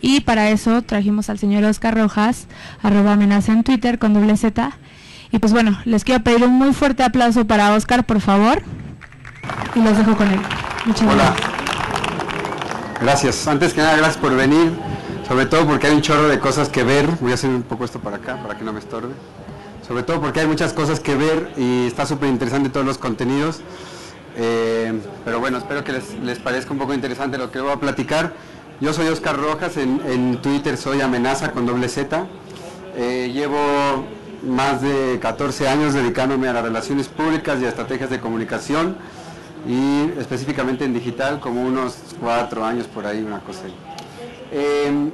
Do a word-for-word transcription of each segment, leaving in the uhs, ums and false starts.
Y para eso trajimos al señor Oscar Rojas, arroba amenaza en Twitter con doble Z. Y pues bueno, les quiero pedir un muy fuerte aplauso para Oscar, por favor. Y los dejo con él. Muchas Hola. gracias. Gracias. Antes que nada, gracias por venir. Sobre todo porque hay un chorro de cosas que ver. Voy a hacer un poco esto para acá, para que no me estorbe. Sobre todo porque hay muchas cosas que ver y está súper interesante todos los contenidos. Eh, pero bueno, espero que les, les parezca un poco interesante lo que voy a platicar. Yo soy Oscar Rojas, en, en Twitter soy amenaza con doble Z. Eh, llevo más de catorce años dedicándome a las relaciones públicas y a estrategias de comunicación, y específicamente en digital como unos cuatro años por ahí, una cosa ahí. Eh,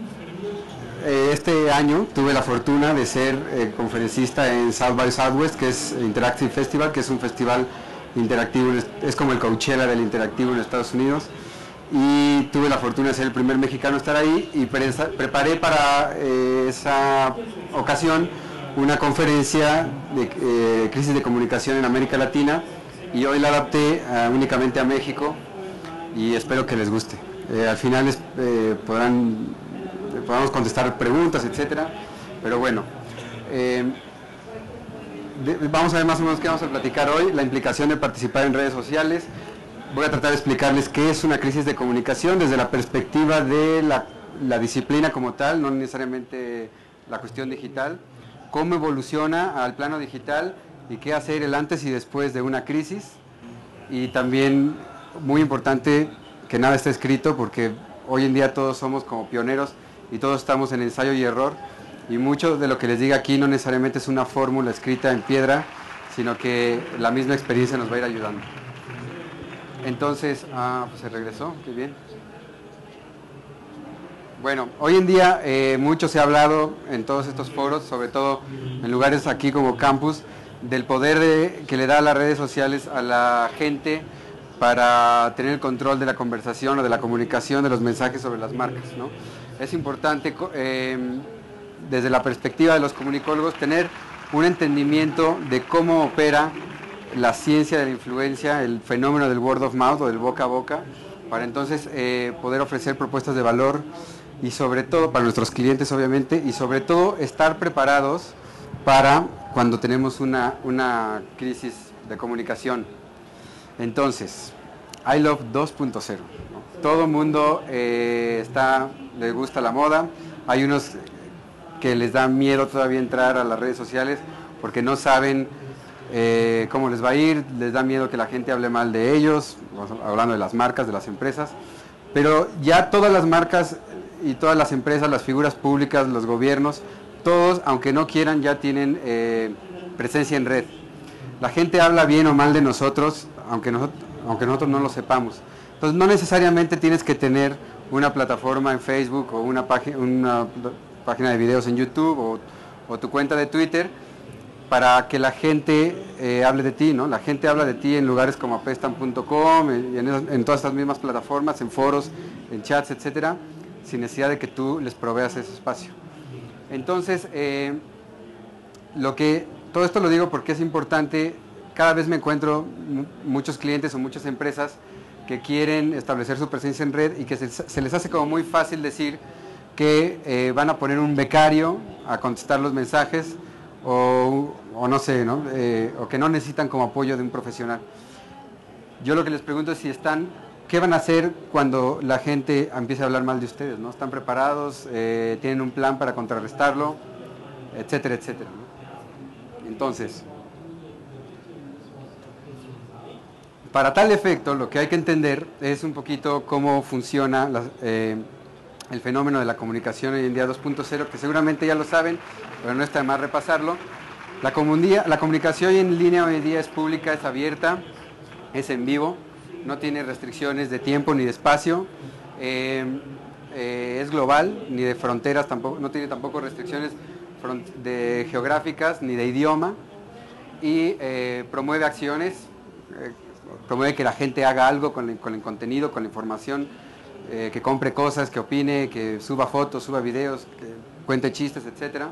Este año tuve la fortuna de ser eh, conferencista en South by Southwest, que es Interactive Festival, que es un festival interactivo, es como el Coachella del interactivo en Estados Unidos, y tuve la fortuna de ser el primer mexicano a estar ahí, y pre preparé para eh, esa ocasión una conferencia de eh, crisis de comunicación en América Latina, y hoy la adapté uh, únicamente a México, y espero que les guste. Eh, al final es, eh, podrán podamos contestar preguntas, etcétera, pero bueno, eh, de, vamos a ver más o menos qué vamos a platicar hoy. La implicación de participar en redes sociales. Voy a tratar de explicarles qué es una crisis de comunicación desde la perspectiva de la, la disciplina como tal, no necesariamente la cuestión digital, cómo evoluciona al plano digital y qué hacer el antes y después de una crisis, y también, muy importante, que nada está escrito, porque hoy en día todos somos como pioneros y todos estamos en ensayo y error, y mucho de lo que les diga aquí no necesariamente es una fórmula escrita en piedra, sino que la misma experiencia nos va a ir ayudando. Entonces, ah, pues se regresó, qué bien. Bueno, hoy en día eh, mucho se ha hablado en todos estos foros, sobre todo en lugares aquí como Campus, del poder de, que le da a las redes sociales a la gente para tener el control de la conversación o de la comunicación de los mensajes sobre las marcas, ¿no? Es importante, eh, desde la perspectiva de los comunicólogos, tener un entendimiento de cómo opera la ciencia de la influencia, el fenómeno del word of mouth o del boca a boca, para entonces eh, poder ofrecer propuestas de valor, y sobre todo para nuestros clientes, obviamente, y sobre todo estar preparados para cuando tenemos una, una crisis de comunicación. Entonces, I Love dos punto cero, ¿no? Todo el mundo eh, está, le gusta la moda. Hay unos que les da miedo todavía entrar a las redes sociales porque no saben eh, cómo les va a ir, les da miedo que la gente hable mal de ellos, hablando de las marcas, de las empresas. Pero ya todas las marcas y todas las empresas, las figuras públicas, los gobiernos, todos, aunque no quieran, ya tienen eh, presencia en red. La gente habla bien o mal de nosotros, aunque nosotros, aunque nosotros no lo sepamos. Entonces, no necesariamente tienes que tener una plataforma en Facebook o una, página, una página de videos en YouTube o, o tu cuenta de Twitter para que la gente eh, hable de ti, ¿no? La gente habla de ti en lugares como apestan punto com, en, en, en todas estas mismas plataformas, en foros, en chats, etcétera, sin necesidad de que tú les proveas ese espacio. Entonces, eh, lo que, todo esto lo digo porque es importante. Cada vez me encuentro muchos clientes o muchas empresas que quieren establecer su presencia en red y que se, se les hace como muy fácil decir que eh, van a poner un becario a contestar los mensajes o, o no sé, ¿no? Eh, o que no necesitan como apoyo de un profesional. Yo lo que les pregunto es si están, ¿qué van a hacer cuando la gente empiece a hablar mal de ustedes, ¿no? ¿Están preparados? Eh, ¿Tienen un plan para contrarrestarlo? Etcétera, etcétera, ¿no? Entonces, para tal efecto, lo que hay que entender es un poquito cómo funciona la, eh, el fenómeno de la comunicación hoy en día dos punto cero, que seguramente ya lo saben, pero no está de más repasarlo. La, la comunicación en línea hoy en día es pública, es abierta, es en vivo, no tiene restricciones de tiempo ni de espacio, eh, eh, es global, ni de fronteras, tampoco, no tiene tampoco restricciones de geográficas ni de idioma, y eh, promueve acciones, eh, promueve que la gente haga algo con el, con el contenido, con la información, eh, que compre cosas, que opine, que suba fotos, suba videos, que cuente chistes, etcétera.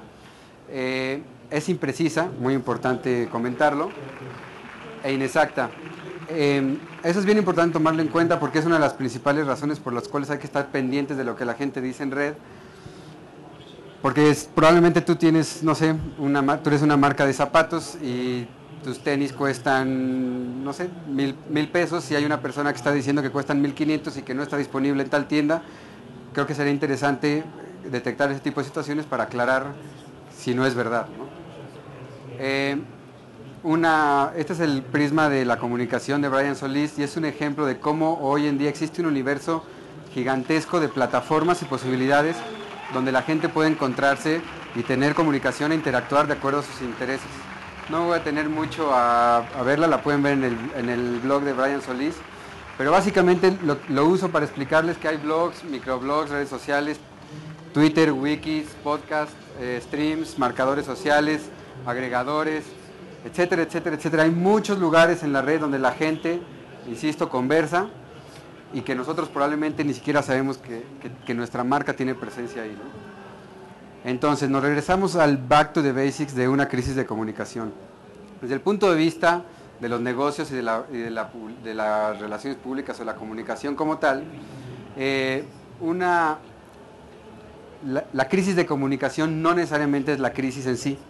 Eh, es imprecisa, muy importante comentarlo, e inexacta. Eh, eso es bien importante tomarlo en cuenta porque es una de las principales razones por las cuales hay que estar pendientes de lo que la gente dice en red. Porque es, probablemente tú tienes, no sé, una, tú eres una marca de zapatos y tus tenis cuestan, no sé, mil, mil pesos y hay una persona que está diciendo que cuestan mil quinientos y que no está disponible en tal tienda. Creo que sería interesante detectar ese tipo de situaciones para aclarar si no es verdad, ¿no? Eh, una, este es el prisma de la comunicación de Brian Solís y es un ejemplo de cómo hoy en día existe un universo gigantesco de plataformas y posibilidades donde la gente puede encontrarse y tener comunicación e interactuar de acuerdo a sus intereses. No voy a tener mucho a, a verla, la pueden ver en el, en el blog de Brian Solís, pero básicamente lo, lo uso para explicarles que hay blogs, microblogs, redes sociales, Twitter, wikis, podcasts, eh, streams, marcadores sociales, agregadores, etcétera, etcétera, etcétera. Hay muchos lugares en la red donde la gente, insisto, conversa y que nosotros probablemente ni siquiera sabemos que, que, que nuestra marca tiene presencia ahí, ¿no? Entonces, nos regresamos al back to the basics de una crisis de comunicación. Desde el punto de vista de los negocios y de, la, y de, la, de las relaciones públicas o la comunicación como tal, eh, una, la, la crisis de comunicación no necesariamente es la crisis en sí.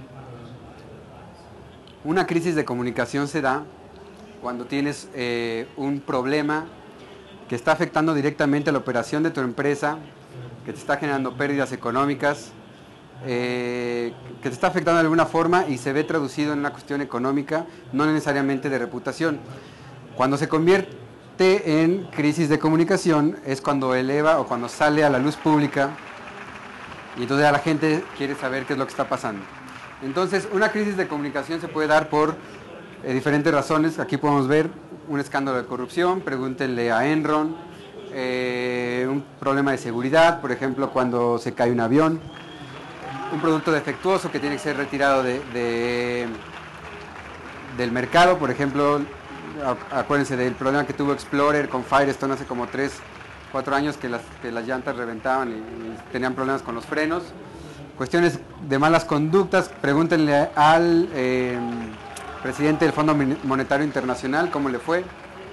Una crisis de comunicación se da cuando tienes eh, un problema que está afectando directamente a la operación de tu empresa, que te está generando pérdidas económicas, eh, que te está afectando de alguna forma y se ve traducido en una cuestión económica, no necesariamente de reputación. Cuando se convierte en crisis de comunicación es cuando eleva o cuando sale a la luz pública y entonces a la gente quiere saber qué es lo que está pasando. Entonces, una crisis de comunicación se puede dar por eh, diferentes razones. Aquí podemos ver un escándalo de corrupción, pregúntenle a Enron, eh, un problema de seguridad, por ejemplo, cuando se cae un avión, un producto defectuoso que tiene que ser retirado de, de, del mercado, por ejemplo, acuérdense del problema que tuvo Explorer con Firestone hace como tres, cuatro años que las, que las llantas reventaban y, y tenían problemas con los frenos. Cuestiones de malas conductas, pregúntenle al eh, presidente del Fondo Monetario Internacional cómo le fue.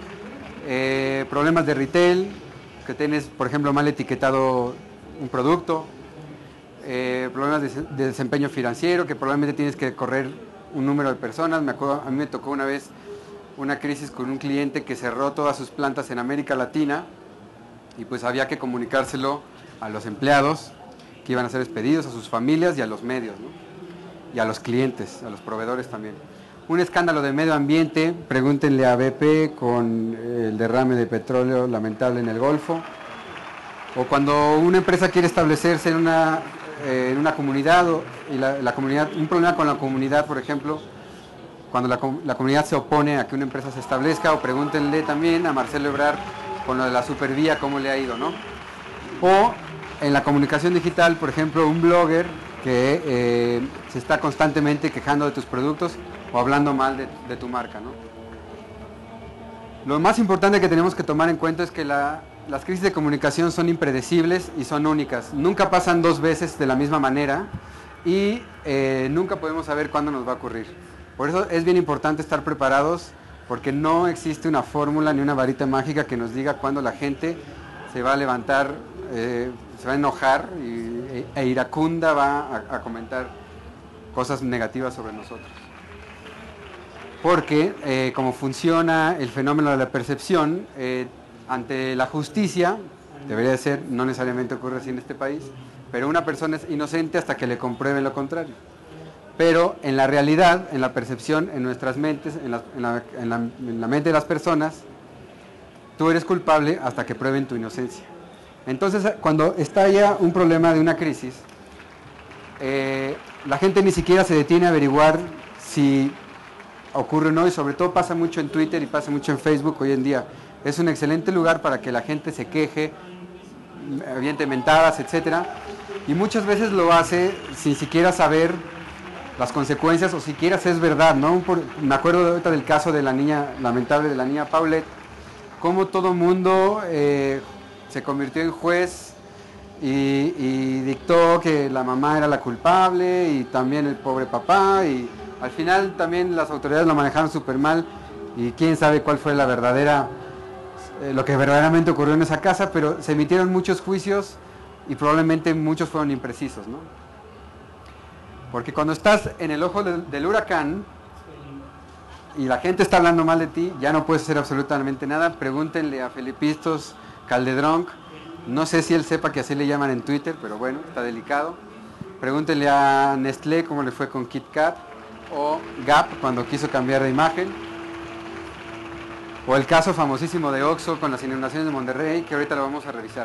Eh, problemas de retail, que tienes, por ejemplo, mal etiquetado un producto. Eh, problemas de, de desempeño financiero, que probablemente tienes que correr un número de personas. Me acuerdo, a mí me tocó una vez una crisis con un cliente que cerró todas sus plantas en América Latina y pues había que comunicárselo a los empleados que iban a ser despedidos, a sus familias y a los medios, ¿no? Y a los clientes, a los proveedores también. Un escándalo de medio ambiente, pregúntenle a B P con el derrame de petróleo lamentable en el Golfo, o cuando una empresa quiere establecerse en una, eh, en una comunidad, o, y la, la comunidad, un problema con la comunidad, por ejemplo, cuando la, la comunidad se opone a que una empresa se establezca, o pregúntenle también a Marcelo Ebrard con lo de la supervía, cómo le ha ido, ¿no? O en la comunicación digital, por ejemplo, un blogger que eh, se está constantemente quejando de tus productos o hablando mal de, de tu marca, ¿no? Lo más importante que tenemos que tomar en cuenta es que la, las crisis de comunicación son impredecibles y son únicas. Nunca pasan dos veces de la misma manera y eh, nunca podemos saber cuándo nos va a ocurrir. Por eso es bien importante estar preparados, porque no existe una fórmula ni una varita mágica que nos diga cuándo la gente se va a levantar, eh, se va a enojar y, e iracunda va a, a comentar cosas negativas sobre nosotros. Porque eh, como funciona el fenómeno de la percepción, eh, ante la justicia, debería de ser, no necesariamente ocurre así en este país, pero una persona es inocente hasta que le comprueben lo contrario. Pero en la realidad, en la percepción, en nuestras mentes, en la, en la, en la, en la mente de las personas, tú eres culpable hasta que prueben tu inocencia. Entonces, cuando estalla un problema de una crisis, eh, la gente ni siquiera se detiene a averiguar si ocurre o no, y sobre todo pasa mucho en Twitter y pasa mucho en Facebook hoy en día. Es un excelente lugar para que la gente se queje, aviente mentadas, etcétera, y muchas veces lo hace sin siquiera saber las consecuencias o siquiera si es verdad, ¿no? Por, me acuerdo ahorita del caso de la niña, lamentable de la niña Paulette, cómo todo mundo eh, se convirtió en juez y, y dictó que la mamá era la culpable y también el pobre papá, y al final también las autoridades lo manejaron súper mal y quién sabe cuál fue la verdadera, eh, lo que verdaderamente ocurrió en esa casa, pero se emitieron muchos juicios y probablemente muchos fueron imprecisos, ¿no? Porque cuando estás en el ojo del, del huracán y la gente está hablando mal de ti, ya no puedes hacer absolutamente nada. Pregúntenle a Felipistos Calderón, no sé si él sepa que así le llaman en Twitter, pero bueno, está delicado. Pregúntenle a Nestlé cómo le fue con KitKat, o Gap cuando quiso cambiar de imagen, o el caso famosísimo de Oxxo con las inundaciones de Monterrey, que ahorita lo vamos a revisar.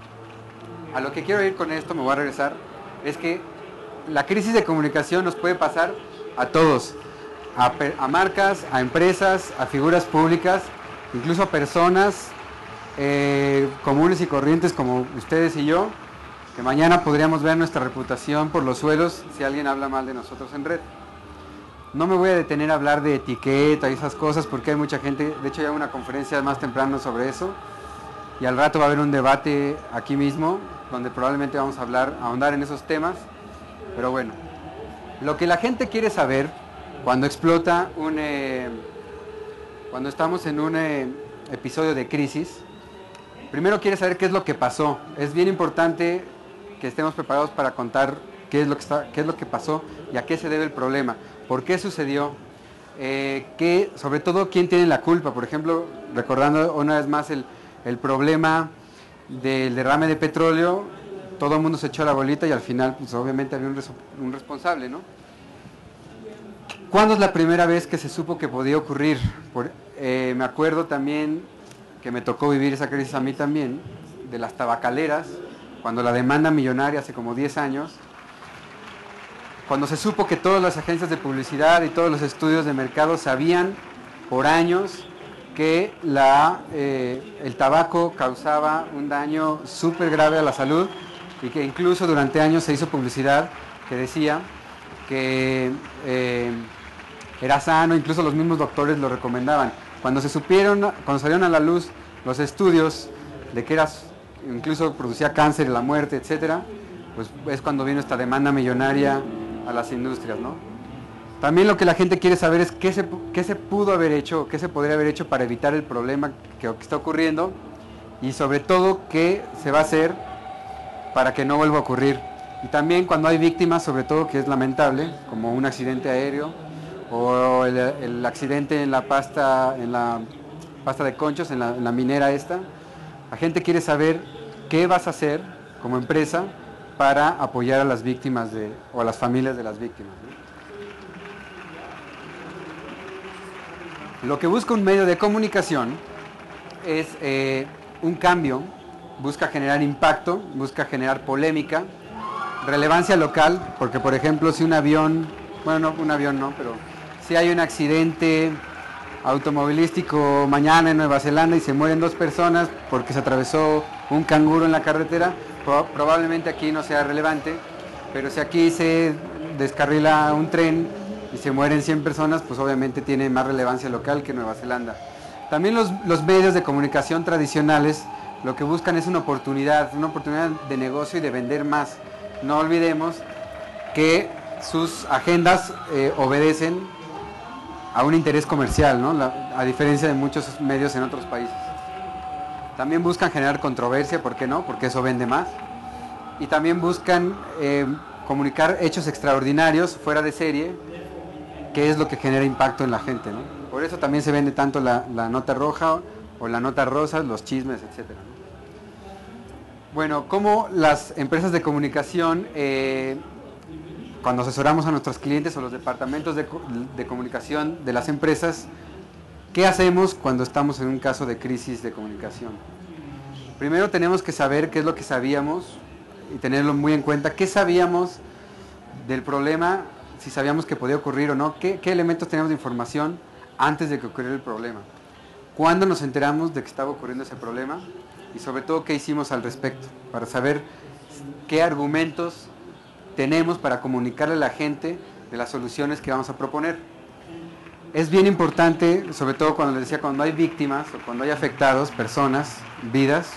A lo que quiero ir con esto, me voy a regresar, es que la crisis de comunicación nos puede pasar a todos, a, a marcas, a empresas, a figuras públicas, incluso a personas eh, comunes y corrientes como ustedes y yo, que mañana podríamos ver nuestra reputación por los suelos si alguien habla mal de nosotros en red. No me voy a detener a hablar de etiqueta y esas cosas porque hay mucha gente, de hecho ya hay una conferencia más temprano sobre eso, y al rato va a haber un debate aquí mismo donde probablemente vamos a hablar, a ahondar en esos temas. Pero bueno, lo que la gente quiere saber cuando explota un, eh, cuando estamos en un eh, episodio de crisis, primero quiere saber qué es lo que pasó. Es bien importante que estemos preparados para contar qué es lo que, está, qué es lo que pasó y a qué se debe el problema, por qué sucedió, eh, qué, sobre todo quién tiene la culpa. Por ejemplo, recordando una vez más el, el problema del derrame de petróleo, todo el mundo se echó a la bolita y al final pues obviamente había un, res un responsable, ¿no? ¿Cuándo es la primera vez que se supo que podía ocurrir? Por, eh, me acuerdo también que me tocó vivir esa crisis a mí también, de las tabacaleras, cuando la demanda millonaria hace como diez años, cuando se supo que todas las agencias de publicidad y todos los estudios de mercado sabían por años que la, eh, el tabaco causaba un daño súper grave a la salud, y que incluso durante años se hizo publicidad que decía que eh, era sano, incluso los mismos doctores lo recomendaban. Cuando se supieron, cuando salieron a la luz los estudios de que era, incluso producía cáncer y la muerte, etcétera, pues es cuando vino esta demanda millonaria a las industrias, ¿no? También lo que la gente quiere saber es qué se, qué se pudo haber hecho, qué se podría haber hecho para evitar el problema que, que está ocurriendo, y sobre todo qué se va a hacer para que no vuelva a ocurrir. Y también cuando hay víctimas, sobre todo, que es lamentable, como un accidente aéreo o el, el accidente en la pasta en la pasta de conchos, en la, en la minera esta, la gente quiere saber qué vas a hacer como empresa para apoyar a las víctimas de, o a las familias de las víctimas, ¿no? Lo que busca un medio de comunicación es eh, un cambio. Busca generar impacto, busca generar polémica, relevancia local, porque por ejemplo si un avión, bueno no, un avión no, pero si hay un accidente automovilístico mañana en Nueva Zelanda y se mueren dos personas porque se atravesó un canguro en la carretera, pro probablemente aquí no sea relevante, pero si aquí se descarrila un tren y se mueren cien personas, pues obviamente tiene más relevancia local que Nueva Zelanda. También los, los medios de comunicación tradicionales lo que buscan es una oportunidad, una oportunidad de negocio y de vender más. No olvidemos que sus agendas eh, obedecen a un interés comercial, ¿no? La, a diferencia de muchos medios en otros países. También buscan generar controversia, ¿por qué no? Porque eso vende más. Y también buscan eh, comunicar hechos extraordinarios, fuera de serie, que es lo que genera impacto en la gente, ¿no? Por eso también se vende tanto la, la nota roja o la nota rosa, los chismes, etcétera, ¿no? Bueno, ¿cómo las empresas de comunicación, eh, cuando asesoramos a nuestros clientes o los departamentos de, de comunicación de las empresas, qué hacemos cuando estamos en un caso de crisis de comunicación? Primero tenemos que saber qué es lo que sabíamos y tenerlo muy en cuenta. ¿Qué sabíamos del problema? Si sabíamos que podía ocurrir o no. ¿Qué, qué elementos teníamos de información antes de que ocurriera el problema? ¿Cuándo nos enteramos de que estaba ocurriendo ese problema? Y sobre todo, ¿qué hicimos al respecto? Para saber qué argumentos tenemos para comunicarle a la gente de las soluciones que vamos a proponer. Es bien importante, sobre todo cuando les decía, cuando hay víctimas o cuando hay afectados, personas, vidas,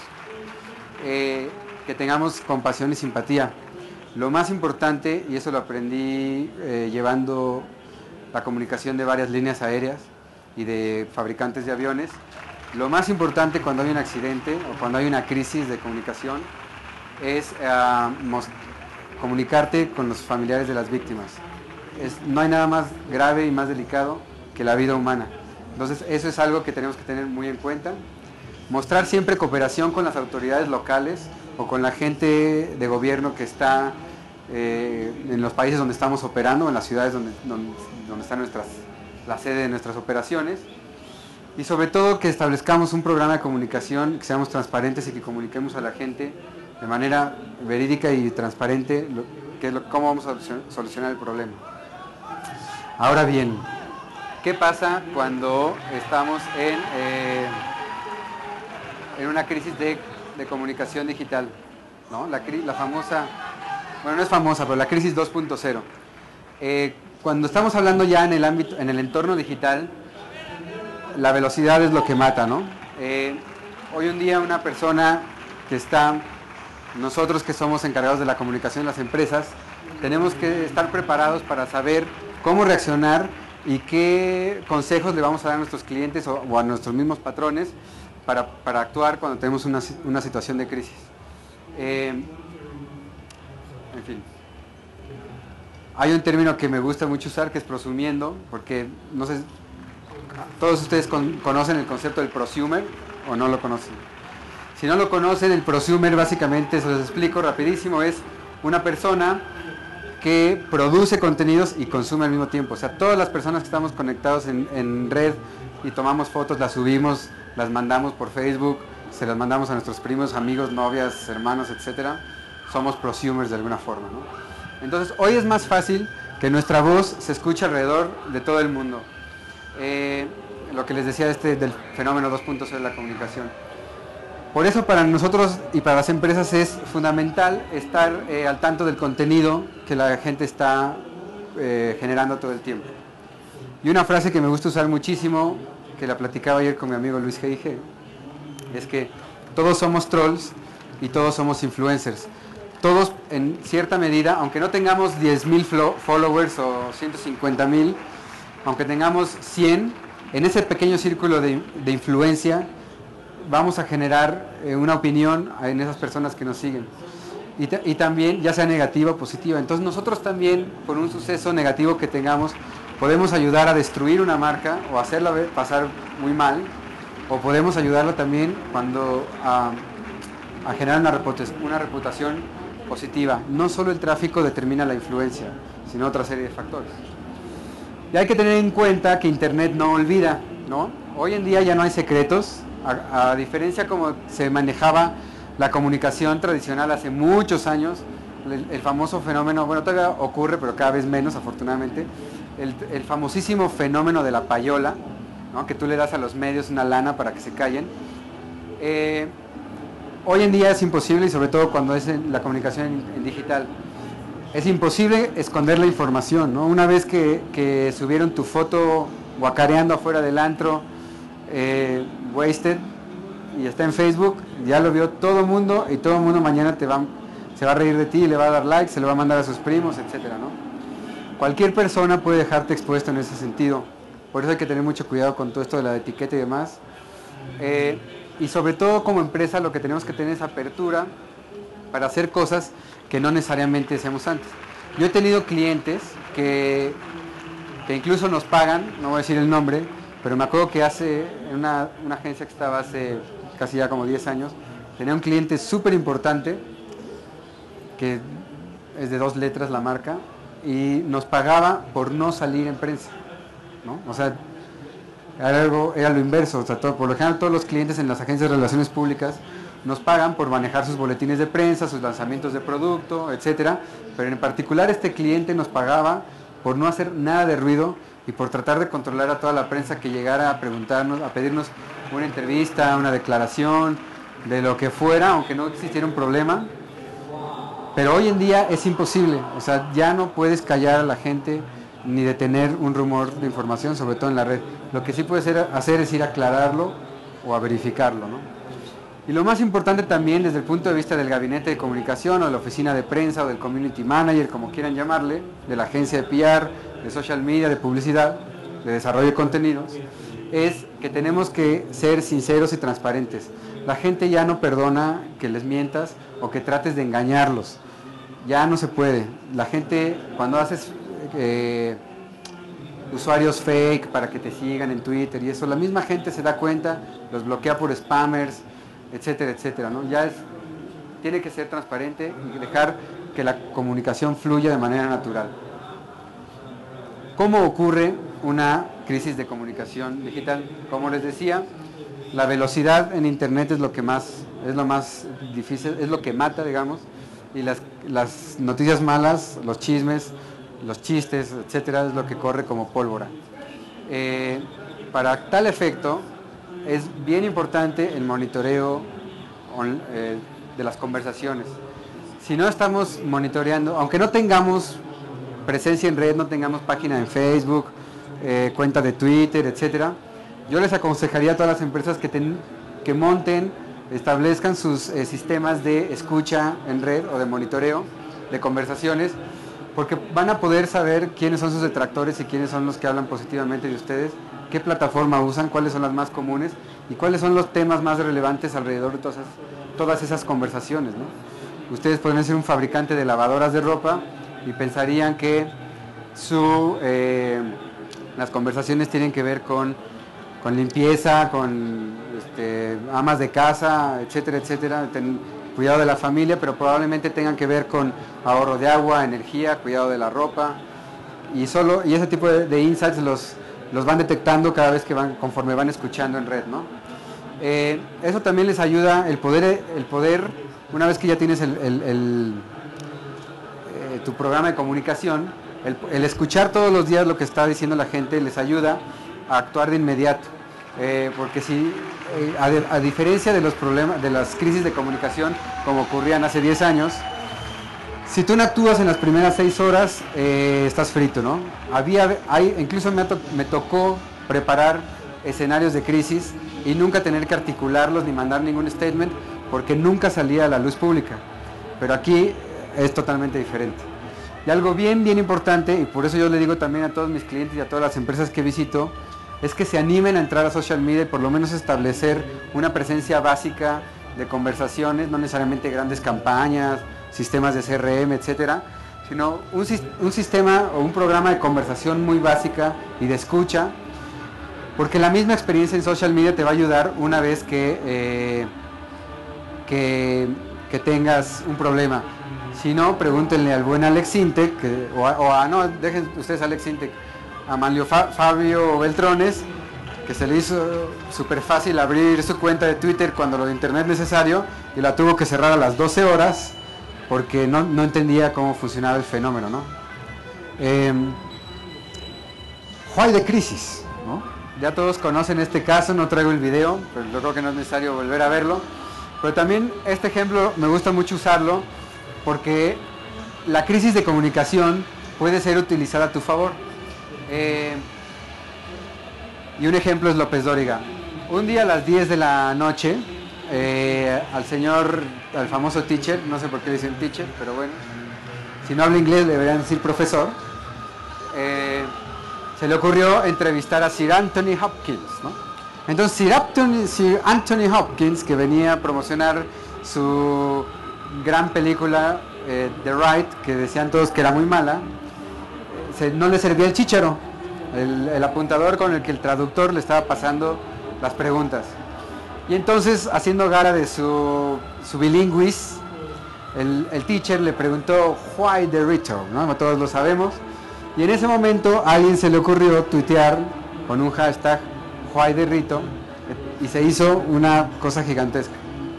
eh, que tengamos compasión y simpatía. Lo más importante, y eso lo aprendí eh, llevando la comunicación de varias líneas aéreas, y de fabricantes de aviones. Lo más importante cuando hay un accidente o cuando hay una crisis de comunicación es uh, comunicarte con los familiares de las víctimas. Es, no hay nada más grave y más delicado que la vida humana. Entonces eso es algo que tenemos que tener muy en cuenta. Mostrar siempre cooperación con las autoridades locales o con la gente de gobierno que está eh, en los países donde estamos operando, en las ciudades donde, donde, donde está nuestras, la sede de nuestras operaciones. Y sobre todo que establezcamos un programa de comunicación, que seamos transparentes y que comuniquemos a la gente de manera verídica y transparente lo, que es lo, cómo vamos a solucionar el problema. Ahora bien, ¿qué pasa cuando estamos en, eh, en una crisis de, de comunicación digital? ¿No? La, la famosa, bueno, no es famosa, pero la crisis dos punto cero. Eh, cuando estamos hablando ya en el ámbito, en el entorno digital, la velocidad es lo que mata, ¿no? Eh, hoy en día una persona que está, nosotros que somos encargados de la comunicación en las empresas, tenemos que estar preparados para saber cómo reaccionar y qué consejos le vamos a dar a nuestros clientes o, o a nuestros mismos patrones para, para actuar cuando tenemos una, una situación de crisis. Eh, en fin. Hay un término que me gusta mucho usar que es prosumiendo, porque no sé... ¿Todos ustedes con, conocen el concepto del prosumer o no lo conocen? Si no lo conocen, el prosumer básicamente, se los explico rapidísimo, es una persona que produce contenidos y consume al mismo tiempo. O sea, todas las personas que estamos conectados en, en red y tomamos fotos, las subimos, las mandamos por Facebook, se las mandamos a nuestros primos, amigos, novias, hermanos, etcétera, somos prosumers de alguna forma, ¿no? Entonces, hoy es más fácil que nuestra voz se escuche alrededor de todo el mundo. Eh, lo que les decía este del fenómeno dos punto cero de la comunicación. Por eso para nosotros y para las empresas es fundamental estar eh, al tanto del contenido que la gente está eh, generando todo el tiempo. Y una frase que me gusta usar muchísimo, que la platicaba ayer con mi amigo Luis G I G, es que todos somos trolls y todos somos influencers. Todos en cierta medida, aunque no tengamos diez mil followers o ciento cincuenta mil, aunque tengamos cien, en ese pequeño círculo de, de influencia vamos a generar eh, una opinión en esas personas que nos siguen. Y, y también, ya sea negativa o positiva. Entonces nosotros también, por un suceso negativo que tengamos, podemos ayudar a destruir una marca o hacerla pasar muy mal, o podemos ayudarlo también cuando a, a generar una reputación, una reputación positiva. No solo el tráfico determina la influencia, sino otra serie de factores. Y hay que tener en cuenta que Internet no olvida, ¿no? Hoy en día ya no hay secretos, a, a diferencia como se manejaba la comunicación tradicional hace muchos años, el, el famoso fenómeno, bueno, todavía ocurre, pero cada vez menos, afortunadamente, el, el famosísimo fenómeno de la payola, ¿no? Que tú le das a los medios una lana para que se callen. Eh, hoy en día es imposible, y sobre todo cuando es en la comunicación en, en digital, es imposible esconder la información, ¿no? Una vez que, que subieron tu foto guacareando afuera del antro, eh, wasted, y está en Facebook, ya lo vio todo el mundo, y todo el mundo mañana te va, se va a reír de ti, le va a dar like, se lo va a mandar a sus primos, etcétera, ¿no? Cualquier persona puede dejarte expuesto en ese sentido, por eso hay que tener mucho cuidado con todo esto de la etiqueta y demás. Eh, y sobre todo como empresa lo que tenemos que tener es apertura para hacer cosas que no necesariamente hacíamos antes. Yo he tenido clientes que, que incluso nos pagan, no voy a decir el nombre, pero me acuerdo que hace, en una, una agencia que estaba hace casi ya como diez años, tenía un cliente súper importante, que es de dos letras la marca, y nos pagaba por no salir en prensa, ¿no? O sea, era, algo, era lo inverso, o sea, todo, por lo general todos los clientes en las agencias de relaciones públicas nos pagan por manejar sus boletines de prensa, sus lanzamientos de producto, etcétera, pero en particular este cliente nos pagaba por no hacer nada de ruido y por tratar de controlar a toda la prensa que llegara a preguntarnos, a pedirnos una entrevista, una declaración, de lo que fuera, aunque no existiera un problema. Pero hoy en día es imposible, o sea, ya no puedes callar a la gente ni detener un rumor de información, sobre todo en la red. Lo que sí puedes hacer es ir a aclararlo o a verificarlo, ¿no? Y lo más importante también desde el punto de vista del gabinete de comunicación o de la oficina de prensa o del community manager, como quieran llamarle, de la agencia de P R, de social media, de publicidad, de desarrollo de contenidos, es que tenemos que ser sinceros y transparentes. La gente ya no perdona que les mientas o que trates de engañarlos. Ya no se puede. La gente, cuando haces eh, usuarios fake para que te sigan en Twitter y eso, la misma gente se da cuenta, los bloquea por spammers, etcétera, etcétera, ¿no? Ya es, tiene que ser transparente y dejar que la comunicación fluya de manera natural. ¿Cómo ocurre una crisis de comunicación digital? Como les decía, la velocidad en Internet es lo que más, es lo más difícil, es lo que mata, digamos, y las, las noticias malas, los chismes, los chistes, etcétera, es lo que corre como pólvora. Eh, para tal efecto, es bien importante el monitoreo on, eh, de las conversaciones. Si no estamos monitoreando, aunque no tengamos presencia en red, no tengamos página en Facebook, eh, cuenta de Twitter, etcétera, yo les aconsejaría a todas las empresas que, ten, que monten, establezcan sus eh, sistemas de escucha en red o de monitoreo de conversaciones, porque van a poder saber quiénes son sus detractores y quiénes son los que hablan positivamente de ustedes, qué plataforma usan, cuáles son las más comunes y cuáles son los temas más relevantes alrededor de todas esas, todas esas conversaciones, ¿no? Ustedes pueden ser un fabricante de lavadoras de ropa y pensarían que su, eh, las conversaciones tienen que ver con, con limpieza, con este, amas de casa, etcétera, etcétera, ten, cuidado de la familia, pero probablemente tengan que ver con ahorro de agua, energía, cuidado de la ropa, y solo y ese tipo de, de insights los, los van detectando cada vez que van, conforme van escuchando en red, ¿no? Eh, eso también les ayuda, el poder, el poder una vez que ya tienes el, el, el, eh, tu programa de comunicación, el, el escuchar todos los días lo que está diciendo la gente les ayuda a actuar de inmediato, eh, porque si eh, a, a diferencia de los problemas, de las crisis de comunicación como ocurrían hace diez años, si tú no actúas en las primeras seis horas, eh, estás frito, ¿no? Había, hay, incluso me, to, me tocó preparar escenarios de crisis y nunca tener que articularlos ni mandar ningún statement, porque nunca salía a la luz pública. Pero aquí es totalmente diferente. Y algo bien, bien importante, y por eso yo le digo también a todos mis clientes y a todas las empresas que visito, es que se animen a entrar a social media y por lo menos establecer una presencia básica de conversaciones, no necesariamente grandes campañas, sistemas de C R M, etcétera, sino un, un sistema o un programa de conversación muy básica y de escucha, porque la misma experiencia en social media te va a ayudar una vez que, eh, que, que tengas un problema. Si no, pregúntenle al buen Alex Intec, que, o, a, o a, no, dejen ustedes a Alex Intec, a Manlio Fa, Fabio Beltrones, que se le hizo súper fácil abrir su cuenta de Twitter cuando lo de internet necesario y la tuvo que cerrar a las doce horas porque no, no entendía cómo funcionaba el fenómeno, ¿no? Eh, Why de crisis, ¿no? Ya todos conocen este caso, no traigo el video, pero yo creo que no es necesario volver a verlo. Pero también este ejemplo me gusta mucho usarlo porque la crisis de comunicación puede ser utilizada a tu favor. Eh, y un ejemplo es López Dóriga. Un día a las diez de la noche, eh, al señor, al famoso teacher, no sé por qué le dicen teacher, pero bueno, si no habla inglés le deberían decir profesor, eh, se le ocurrió entrevistar a Sir Anthony Hopkins, ¿no? Entonces Sir Anthony, Sir Anthony Hopkins, que venía a promocionar su gran película eh, The Ride, que decían todos que era muy mala, se, no le servía el chícharo, el, el apuntador con el que el traductor le estaba pasando las preguntas. Y entonces, haciendo gara de su, su bilingüis, el, el teacher le preguntó why the return, ¿no? Todos lo sabemos. Y en ese momento a alguien se le ocurrió tuitear con un hashtag why the rito y se hizo una cosa gigantesca.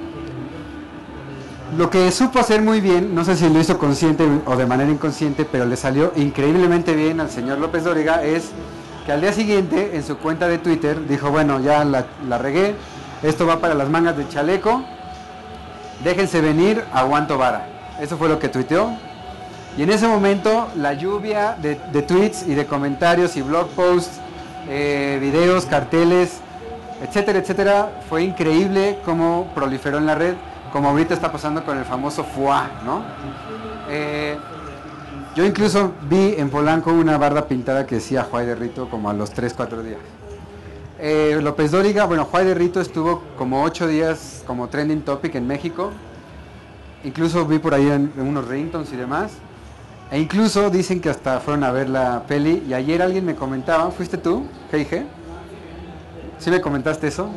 Lo que supo hacer muy bien, no sé si lo hizo consciente o de manera inconsciente, pero le salió increíblemente bien al señor López Dóriga, es que al día siguiente en su cuenta de Twitter dijo, bueno, ya la, la regué, esto va para las mangas de chaleco, déjense venir, aguanto vara. Eso fue lo que tuiteó. Y en ese momento la lluvia de, de tweets y de comentarios y blog posts, eh, videos, carteles, etcétera, etcétera, fue increíble cómo proliferó en la red, como ahorita está pasando con el famoso F U A, ¿no? Eh, yo incluso vi en Polanco una barda pintada que decía Juay de Rito como a los tres, cuatro días. Eh, López Dóriga, bueno, Juárez de Rito estuvo como ocho días como trending topic en México. Incluso vi por ahí en, en unos ringtones y demás. E incluso dicen que hasta fueron a ver la peli. Y ayer alguien me comentaba, ¿fuiste tú, G I G? ¿Sí me comentaste eso?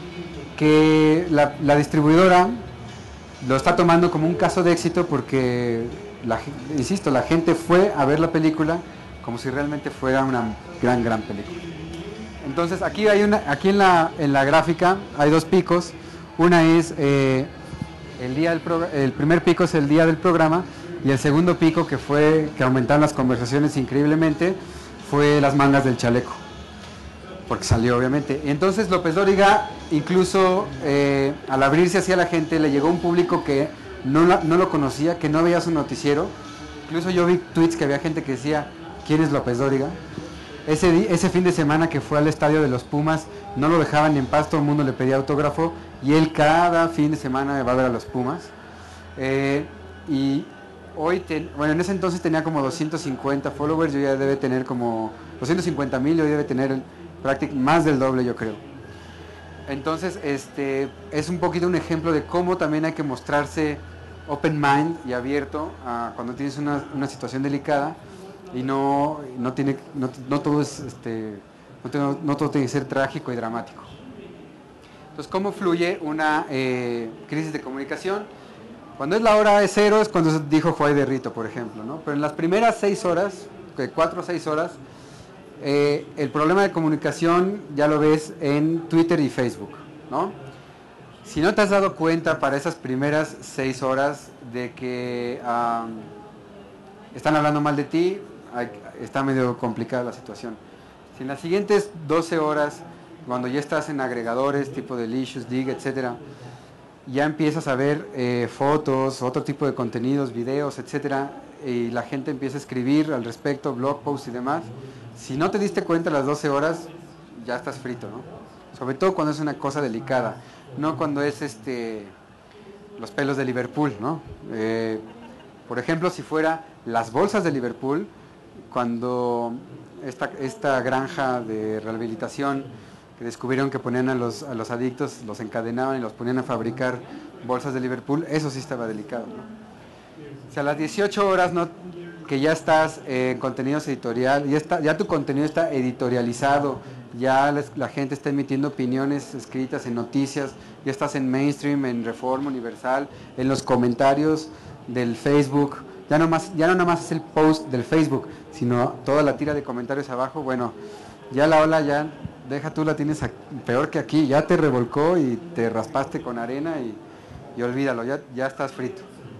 Que la, la distribuidora lo está tomando como un caso de éxito porque, la, insisto, la gente fue a ver la película como si realmente fuera una gran, gran película. Entonces aquí hay una, aquí en la, en la gráfica hay dos picos. Una es eh, el día del pro, el primer pico es el día del programa y el segundo pico que fue que aumentaron las conversaciones increíblemente fue las mangas del chaleco, porque salió obviamente. Y entonces López Dóriga incluso eh, al abrirse hacia la gente le llegó un público que no, la, no lo conocía, que no veía su noticiero. Incluso yo vi tweets que había gente que decía, ¿quién es López Dóriga? Ese, ese fin de semana que fue al estadio de los Pumas, no lo dejaban ni en paz, todo el mundo le pedía autógrafo y él cada fin de semana va a ver a los Pumas. Eh, y hoy, ten, bueno, en ese entonces tenía como doscientos cincuenta followers, yo ya debe tener como doscientos cincuenta mil, yo debe tener prácticamente más del doble, yo creo. Entonces, este, es un poquito un ejemplo de cómo también hay que mostrarse open mind y abierto a cuando tienes una, una situación delicada. Y no, no, tiene, no, no, todo es, este, no, tengo, no todo tiene que ser trágico y dramático. Entonces, ¿cómo fluye una eh, crisis de comunicación? Cuando es la hora de cero es cuando dijo Juárez de Rito, por ejemplo, ¿no? Pero en las primeras seis horas, de cuatro a seis horas, eh, el problema de comunicación ya lo ves en Twitter y Facebook, ¿no? Si no te has dado cuenta para esas primeras seis horas de que um, están hablando mal de ti, está medio complicada la situación. Si en las siguientes doce horas, cuando ya estás en agregadores tipo Delicious, Dig, etcétera, ya empiezas a ver eh, fotos, otro tipo de contenidos, videos, etcétera, y la gente empieza a escribir al respecto, blog posts y demás, si no te diste cuenta a las doce horas, ya estás frito, ¿no? Sobre todo cuando es una cosa delicada, no cuando es este los pelos de Liverpool, ¿no? Eh, por ejemplo, si fuera las bolsas de Liverpool, cuando esta, esta granja de rehabilitación que descubrieron que ponían a los, a los adictos, los encadenaban y los ponían a fabricar bolsas de Liverpool, eso sí estaba delicado, ¿no? O sea, a las dieciocho horas no, que ya estás en contenidos editorial, ya, está, ya tu contenido está editorializado, ya les, la gente está emitiendo opiniones escritas en noticias, ya estás en Mainstream, en Reforma, Universal, en los comentarios del Facebook. Ya no, más, ya no nada más es el post del Facebook, sino toda la tira de comentarios abajo. Bueno, ya la ola ya, deja tú la tienes a, peor que aquí, ya te revolcó y te raspaste con arena y, y olvídalo, ya, ya estás frito.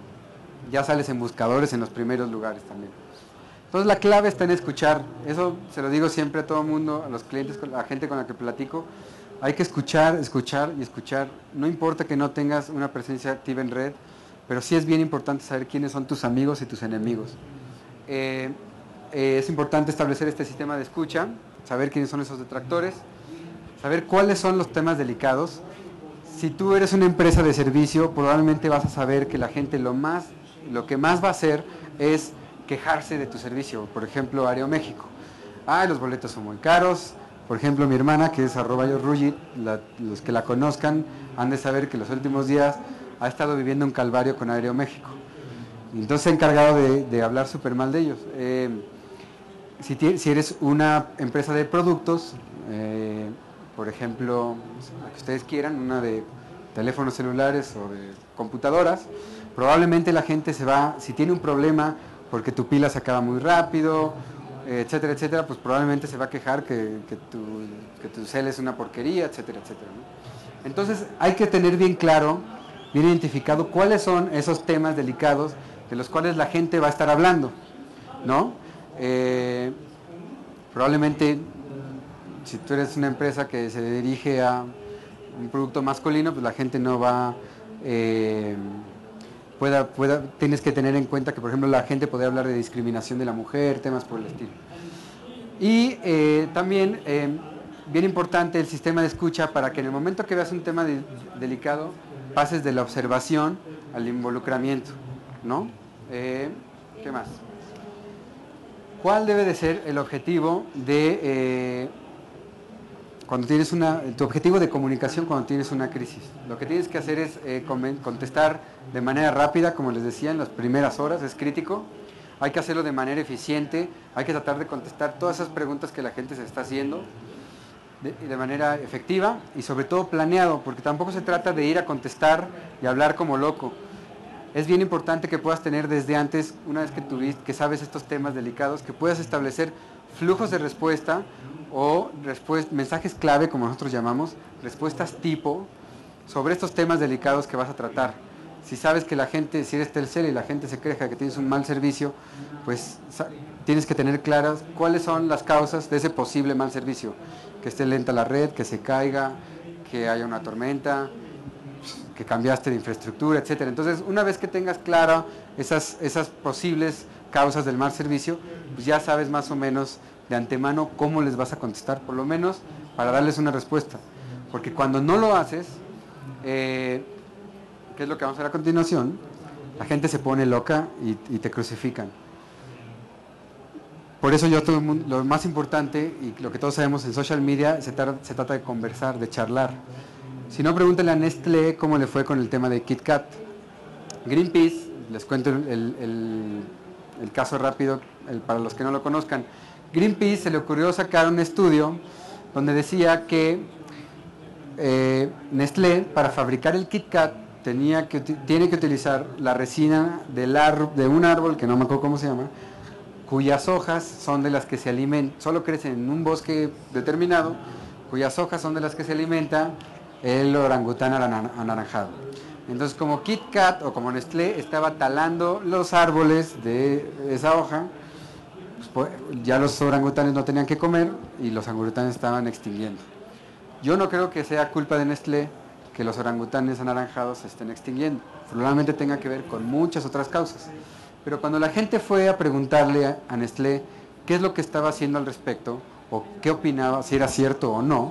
Ya sales en buscadores en los primeros lugares también. Entonces la clave está en escuchar, eso se lo digo siempre a todo el mundo, a los clientes, a la gente con la que platico, hay que escuchar, escuchar y escuchar, no importa que no tengas una presencia activa en red, pero sí es bien importante saber quiénes son tus amigos y tus enemigos. Eh, eh, es importante establecer este sistema de escucha, saber quiénes son esos detractores, saber cuáles son los temas delicados. Si tú eres una empresa de servicio, probablemente vas a saber que la gente lo, más, lo que más va a hacer es quejarse de tu servicio. Por ejemplo, Aeroméxico. Ah, los boletos son muy caros. Por ejemplo, mi hermana, que es arroba yo Rugit, la, los que la conozcan han de saber que los últimos días ha estado viviendo un calvario con Aeroméxico. Entonces se ha encargado de, de hablar súper mal de ellos. Eh, si, si eres una empresa de productos, eh, por ejemplo, la que ustedes quieran, una de teléfonos celulares o de computadoras, probablemente la gente se va, si tiene un problema porque tu pila se acaba muy rápido, etcétera, etcétera, pues probablemente se va a quejar que, que, tu, que tu cel es una porquería, etcétera, etcétera, ¿no? Entonces hay que tener bien claro, bien identificado cuáles son esos temas delicados de los cuales la gente va a estar hablando, ¿no? Eh, probablemente, si tú eres una empresa que se dirige a un producto masculino, pues la gente no va, eh, pueda, pueda, tienes que tener en cuenta que, por ejemplo, la gente puede hablar de discriminación de la mujer, temas por el estilo. Y eh, también, eh, bien importante, el sistema de escucha para que en el momento que veas un tema de, delicado, pases de la observación al involucramiento, ¿no? Eh, ¿Qué más? ¿Cuál debe de ser el objetivo de, eh, cuando tienes una, tu objetivo de comunicación cuando tienes una crisis. Lo que tienes que hacer es eh, contestar de manera rápida, como les decía, en las primeras horas, es crítico. Hay que hacerlo de manera eficiente, hay que tratar de contestar todas esas preguntas que la gente se está haciendo de, de manera efectiva y sobre todo planeado, porque tampoco se trata de ir a contestar y hablar como loco. Es bien importante que puedas tener desde antes, una vez que tuviste, que sabes estos temas delicados, que puedas establecer flujos de respuesta o mensajes clave, como nosotros llamamos, respuestas tipo, sobre estos temas delicados que vas a tratar. Si sabes que la gente, si eres Telcel y la gente se queja que tienes un mal servicio, pues tienes que tener claras cuáles son las causas de ese posible mal servicio. Que esté lenta la red, que se caiga, que haya una tormenta, que cambiaste de infraestructura, etcétera. Entonces, una vez que tengas claro esas, esas posibles causas del mal servicio, pues ya sabes más o menos de antemano cómo les vas a contestar, por lo menos para darles una respuesta. Porque cuando no lo haces, eh, ¿qué es lo que vamos a ver a continuación? La gente se pone loca y, y te crucifican. Por eso yo todo el mundo, lo más importante y lo que todos sabemos en social media se, tar, se trata de conversar, de charlar. Si no, pregúntenle a Nestlé cómo le fue con el tema de KitKat. Greenpeace, les cuento el, el, el caso rápido el, para los que no lo conozcan. Greenpeace se le ocurrió sacar un estudio donde decía que eh, Nestlé, para fabricar el KitKat, tenía que, tiene que utilizar la resina del ar, de un árbol, que no me acuerdo cómo se llama, cuyas hojas son de las que se alimentan, solo crecen en un bosque determinado, cuyas hojas son de las que se alimenta el orangután anaranjado. Entonces, como KitKat o como Nestlé estaba talando los árboles de esa hoja, pues, ya los orangutanes no tenían que comer y los orangutanes estaban extinguiendo. Yo no creo que sea culpa de Nestlé que los orangutanes anaranjados se estén extinguiendo. Probablemente tenga que ver con muchas otras causas. Pero cuando la gente fue a preguntarle a, a Nestlé qué es lo que estaba haciendo al respecto, o qué opinaba, si era cierto o no,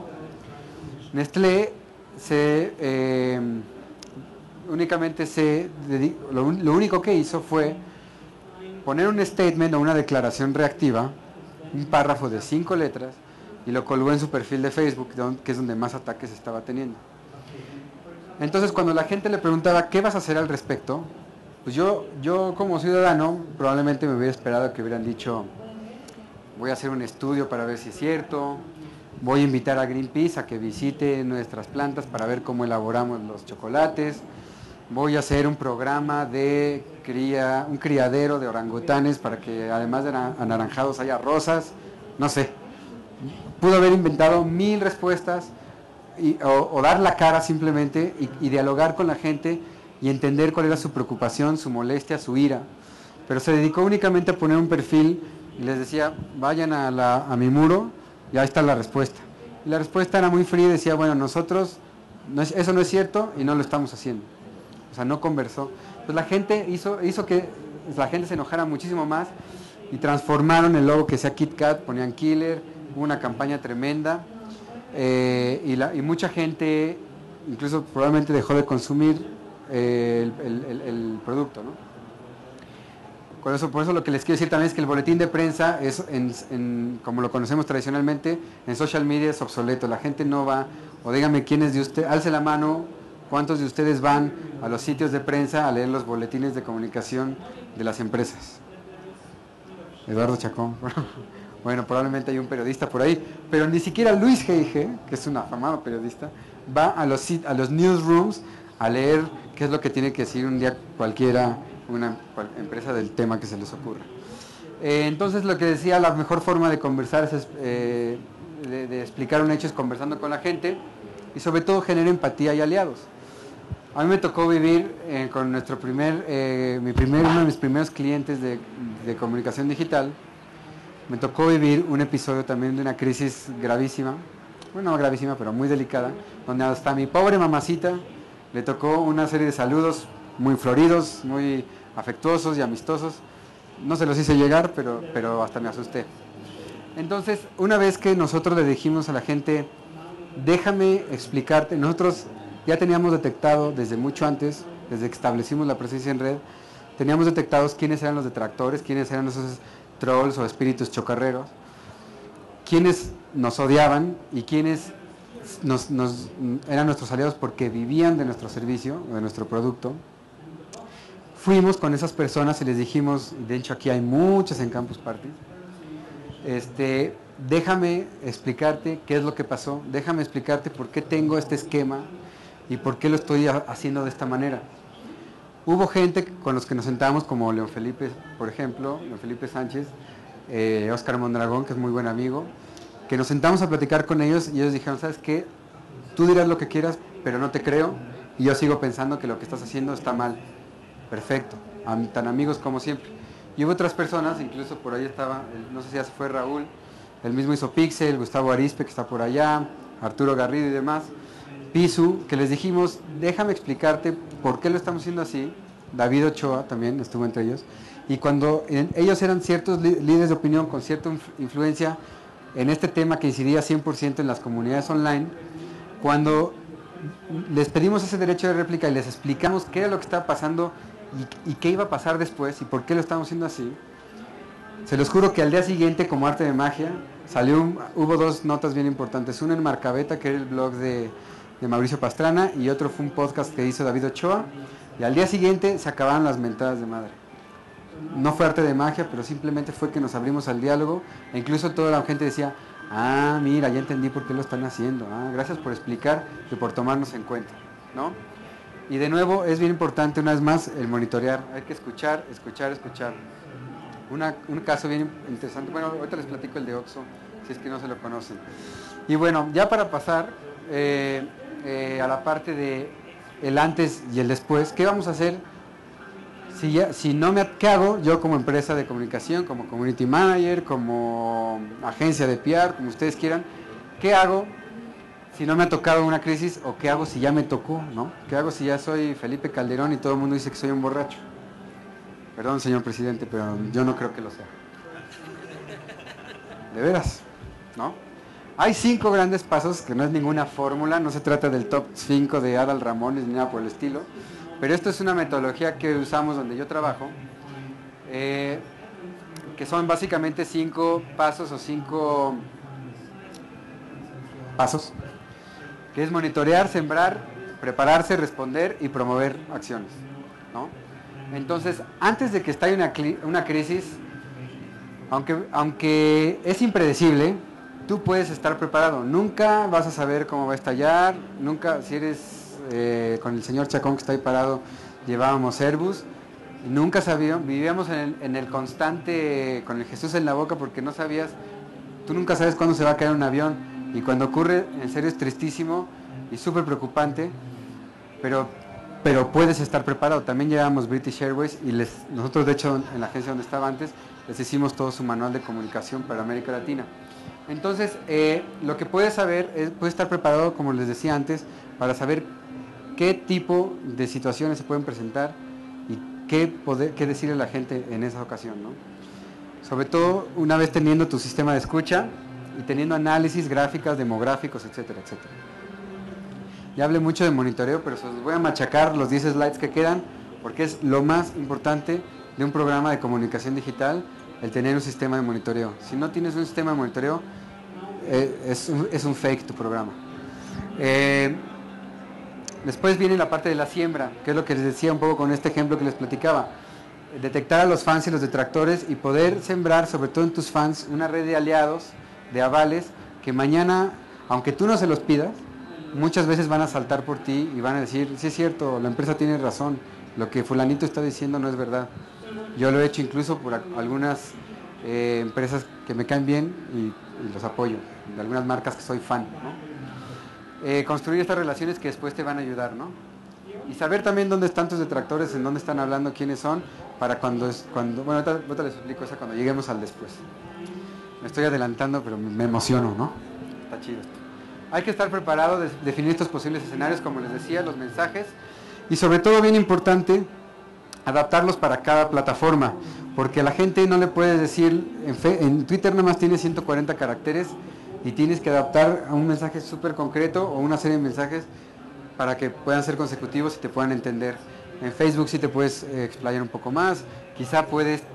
Nestlé se, eh, únicamente se lo, lo único que hizo fue poner un statement o una declaración reactiva, un párrafo de cinco letras, y lo colgó en su perfil de Facebook, que es donde más ataques estaba teniendo. Entonces, cuando la gente le preguntaba qué vas a hacer al respecto, pues yo, yo como ciudadano probablemente me hubiera esperado que hubieran dicho: voy a hacer un estudio para ver si es cierto, voy a invitar a Greenpeace a que visite nuestras plantas para ver cómo elaboramos los chocolates, voy a hacer un programa de cría, un criadero de orangutanes para que además de anaranjados haya rosas, no sé. Pudo haber inventado mil respuestas y, o, o dar la cara simplemente y, y dialogar con la gente y entender cuál era su preocupación, su molestia, su ira. Pero se dedicó únicamente a poner un perfil y les decía: vayan a, la, a mi muro y ahí está la respuesta. Y la respuesta era muy fría y decía: bueno, nosotros, no es, eso no es cierto y no lo estamos haciendo. O sea, no conversó. Pues la gente hizo, hizo que la gente se enojara muchísimo más y transformaron el logo que sea KitKat, ponían Killer, hubo una campaña tremenda eh, y, la, y mucha gente incluso probablemente dejó de consumir eh, el, el, el producto, ¿no? Por eso, por eso lo que les quiero decir también es que el boletín de prensa, es en, en, como lo conocemos tradicionalmente, en social media es obsoleto. La gente no va, o dígame quiénes de ustedes, alce la mano, cuántos de ustedes van a los sitios de prensa a leer los boletines de comunicación de las empresas. Eduardo Chacón. Bueno, probablemente hay un periodista por ahí, pero ni siquiera Luis Geige, que es un afamado periodista, va a los, a los newsrooms a leer qué es lo que tiene que decir un día cualquiera, una cual, empresa del tema que se les ocurra. Eh, entonces, lo que decía, la mejor forma de conversar es eh, de, de explicar un hecho es conversando con la gente y sobre todo genera empatía y aliados. A mí me tocó vivir eh, con nuestro primer, eh, mi primer, uno de mis primeros clientes de, de comunicación digital. Me tocó vivir un episodio también de una crisis gravísima, bueno, no gravísima, pero muy delicada, donde hasta a mi pobre mamacita le tocó una serie de saludos muy floridos, muy afectuosos y amistosos. No se los hice llegar, pero, pero hasta me asusté. Entonces, una vez que nosotros le dijimos a la gente: déjame explicarte, nosotros ya teníamos detectado desde mucho antes, desde que establecimos la presencia en red, teníamos detectados quiénes eran los detractores, quiénes eran esos trolls o espíritus chocarreros, quiénes nos odiaban y quiénes nos, nos, eran nuestros aliados porque vivían de nuestro servicio, de nuestro producto. Fuimos con esas personas y les dijimos, de hecho aquí hay muchas en Campus Party, este, déjame explicarte qué es lo que pasó, déjame explicarte por qué tengo este esquema y por qué lo estoy haciendo de esta manera. Hubo gente con los que nos sentábamos, como León Felipe, por ejemplo, León Felipe Sánchez, eh, Óscar Mondragón, que es muy buen amigo, que nos sentamos a platicar con ellos y ellos dijeron, ¿sabes qué? Tú dirás lo que quieras, pero no te creo y yo sigo pensando que lo que estás haciendo está mal. Perfecto, tan amigos como siempre. Y hubo otras personas, incluso por ahí estaba, no sé si ya se fue Raúl, el mismo hizo Pixel, Gustavo Arispe, que está por allá, Arturo Garrido y demás, Pisu, que les dijimos, déjame explicarte por qué lo estamos haciendo así. David Ochoa también estuvo entre ellos. Y cuando en, ellos eran ciertos líderes de opinión con cierta influencia en este tema que incidía cien por ciento en las comunidades online, cuando les pedimos ese derecho de réplica y les explicamos qué era lo que estaba pasando y, y qué iba a pasar después y por qué lo estamos haciendo así, se los juro que al día siguiente, como arte de magia, salió un, hubo dos notas bien importantes. Una en Marcabeta, que era el blog de, de Mauricio Pastrana, y otro fue un podcast que hizo David Ochoa, y al día siguiente se acabaron las mentadas de madre. No fue arte de magia, pero simplemente fue que nos abrimos al diálogo, e incluso toda la gente decía, ah, mira, ya entendí por qué lo están haciendo, ah, gracias por explicar y por tomarnos en cuenta, ¿no? Y de nuevo, es bien importante una vez más el monitorear, hay que escuchar, escuchar, escuchar. Una, un caso bien interesante, bueno, ahorita les platico el de Oxxo, si es que no se lo conocen. Y bueno, ya para pasar eh, eh, a la parte de el antes y el después, ¿qué vamos a hacer? Si, ya, si no me, ¿qué hago yo como empresa de comunicación, como community manager, como agencia de P R, como ustedes quieran? ¿Qué hago si no me ha tocado una crisis o qué hago si ya me tocó, ¿no? ¿Qué hago si ya soy Felipe Calderón y todo el mundo dice que soy un borracho? Perdón, señor presidente, pero yo no creo que lo sea. De veras, ¿no? Hay cinco grandes pasos, que no es ninguna fórmula, no se trata del top cinco de Adal Ramones ni nada por el estilo, pero esto es una metodología que usamos donde yo trabajo, eh, que son básicamente cinco pasos o cinco pasos, que es monitorear, sembrar, prepararse, responder y promover acciones, ¿no? Entonces, antes de que estalle una, una crisis, aunque, aunque es impredecible, tú puedes estar preparado. Nunca vas a saber cómo va a estallar, nunca, si eres eh, con el señor Chacón que está ahí parado, llevábamos Airbus, y nunca sabíamos, vivíamos en el, en el constante, con el Jesús en la boca, porque no sabías, tú nunca sabes cuándo se va a caer un avión, y cuando ocurre, en serio es tristísimo y súper preocupante, pero... pero puedes estar preparado. También llevamos British Airways y les, nosotros de hecho en la agencia donde estaba antes les hicimos todo su manual de comunicación para América Latina. Entonces eh, lo que puedes saber es, puedes estar preparado, como les decía antes, para saber qué tipo de situaciones se pueden presentar y qué, poder, qué decirle a la gente en esa ocasión, ¿no? Sobre todo una vez teniendo tu sistema de escucha y teniendo análisis, gráficas, demográficos, etcétera, etcétera. Ya hablé mucho de monitoreo, pero se los voy a machacar los diez slides que quedan, porque es lo más importante de un programa de comunicación digital, el tener un sistema de monitoreo. Si no tienes un sistema de monitoreo, eh, es, un, es un fake tu programa. Eh, después viene la parte de la siembra, que es lo que les decía un poco con este ejemplo que les platicaba. Detectar a los fans y los detractores y poder sembrar, sobre todo en tus fans, una red de aliados, de avales, que mañana, aunque tú no se los pidas, muchas veces van a saltar por ti y van a decir, sí es cierto, la empresa tiene razón, lo que fulanito está diciendo no es verdad. Yo lo he hecho incluso por algunas eh, empresas que me caen bien y, y los apoyo, de algunas marcas que soy fan, ¿no? Eh, construir estas relaciones que después te van a ayudar, ¿no? Y saber también dónde están tus detractores, en dónde están hablando, quiénes son, para cuando, es, cuando bueno, ahorita, ahorita les explico eso cuando lleguemos al después. Me estoy adelantando, pero me emociono, ¿no? Está chido esto. Hay que estar preparado de definir estos posibles escenarios, como les decía, los mensajes, y sobre todo, bien importante, adaptarlos para cada plataforma, porque a la gente no le puedes decir, en, fe, en Twitter nada más tiene ciento cuarenta caracteres y tienes que adaptar a un mensaje súper concreto o una serie de mensajes para que puedan ser consecutivos y te puedan entender. En Facebook sí te puedes eh, explayar un poco más, quizá puedes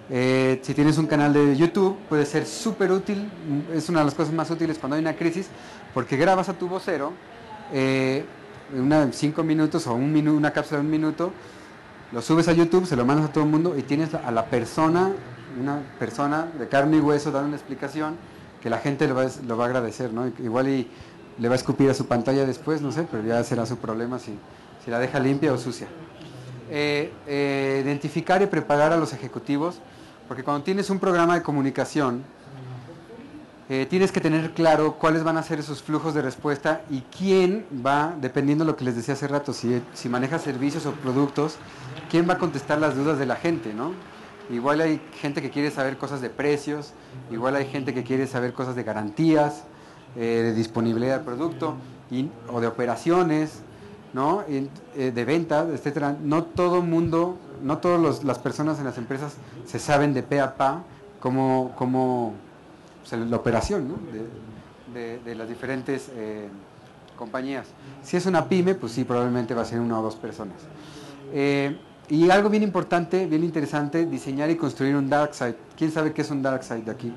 Eh, si tienes un canal de YouTube, puede ser súper útil, es una de las cosas más útiles cuando hay una crisis, porque grabas a tu vocero, eh, una, cinco minutos o un minu, una cápsula de un minuto, lo subes a YouTube, se lo mandas a todo el mundo y tienes a la persona, una persona de carne y hueso dando una explicación que la gente lo va, lo va a agradecer, ¿no? Igual y le va a escupir a su pantalla después, no sé, pero ya será su problema si, si la deja limpia o sucia. Eh, eh, identificar y preparar a los ejecutivos, porque cuando tienes un programa de comunicación, eh, tienes que tener claro cuáles van a ser esos flujos de respuesta y quién va, dependiendo de lo que les decía hace rato, si, si maneja servicios o productos, quién va a contestar las dudas de la gente, ¿no? Igual hay gente que quiere saber cosas de precios, igual hay gente que quiere saber cosas de garantías, eh, de disponibilidad de producto y, o de operaciones, ¿no? Y, eh, de ventas, etcétera. No todo mundo, no todas las personas en las empresas se saben de pe a pa cómo, cómo pues, la operación, ¿no? de, de, de las diferentes eh, compañías. Si es una pyme, pues sí, probablemente va a ser una o dos personas. Eh, y algo bien importante, bien interesante, diseñar y construir un dark side. ¿Quién sabe qué es un dark side de aquí?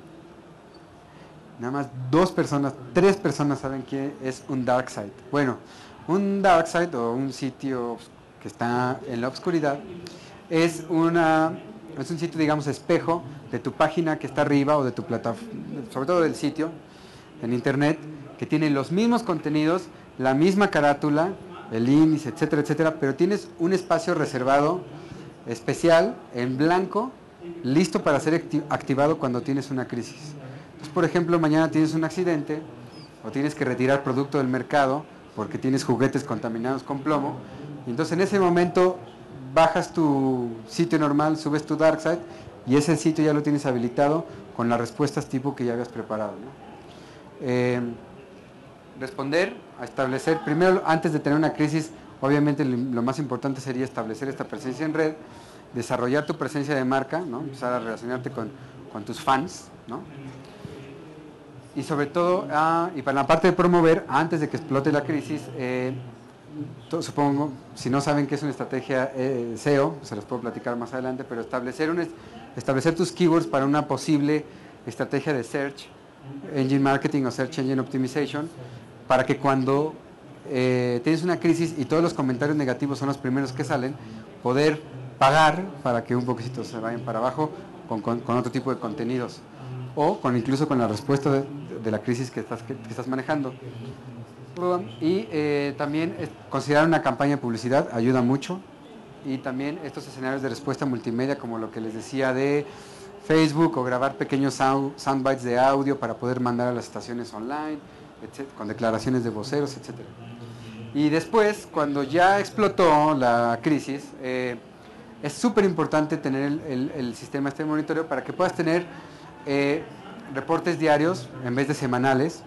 Nada más dos personas, tres personas saben qué es un dark side. Bueno, un dark side o un sitio que está en la oscuridad es, una, es un sitio, digamos, espejo de tu página que está arriba o de tu plataforma, sobre todo del sitio en internet, que tiene los mismos contenidos, la misma carátula, el índice, etcétera, etcétera, pero tienes un espacio reservado especial en blanco, listo para ser activado cuando tienes una crisis. Entonces, por ejemplo, mañana tienes un accidente o tienes que retirar producto del mercado porque tienes juguetes contaminados con plomo, y entonces en ese momento bajas tu sitio normal, subes tu dark side y ese sitio ya lo tienes habilitado con las respuestas tipo que ya habías preparado, ¿no? Eh, responder, a establecer, primero antes de tener una crisis, obviamente lo más importante sería establecer esta presencia en red, desarrollar tu presencia de marca, ¿no? Empezar a relacionarte con, con tus fans, ¿no? Y sobre todo, ah, y para la parte de promover, antes de que explote la crisis, eh, to, supongo, si no saben qué es una estrategia eh, S E O, se los puedo platicar más adelante, pero establecer, un, establecer tus keywords para una posible estrategia de Search Engine Marketing o Search Engine Optimization, para que cuando eh, tienes una crisis y todos los comentarios negativos son los primeros que salen, poder pagar para que un poquito se vayan para abajo con, con, con otro tipo de contenidos o con incluso con la respuesta de, de la crisis que estás, que, que estás manejando. Y eh, también eh, considerar una campaña de publicidad ayuda mucho, y también estos escenarios de respuesta multimedia como lo que les decía de Facebook, o grabar pequeños sound, soundbites de audio para poder mandar a las estaciones online, etcétera, con declaraciones de voceros, etcétera. Y después, cuando ya explotó la crisis, eh, es súper importante tener el, el, el sistema este de monitoreo para que puedas tener eh, reportes diarios en vez de semanales.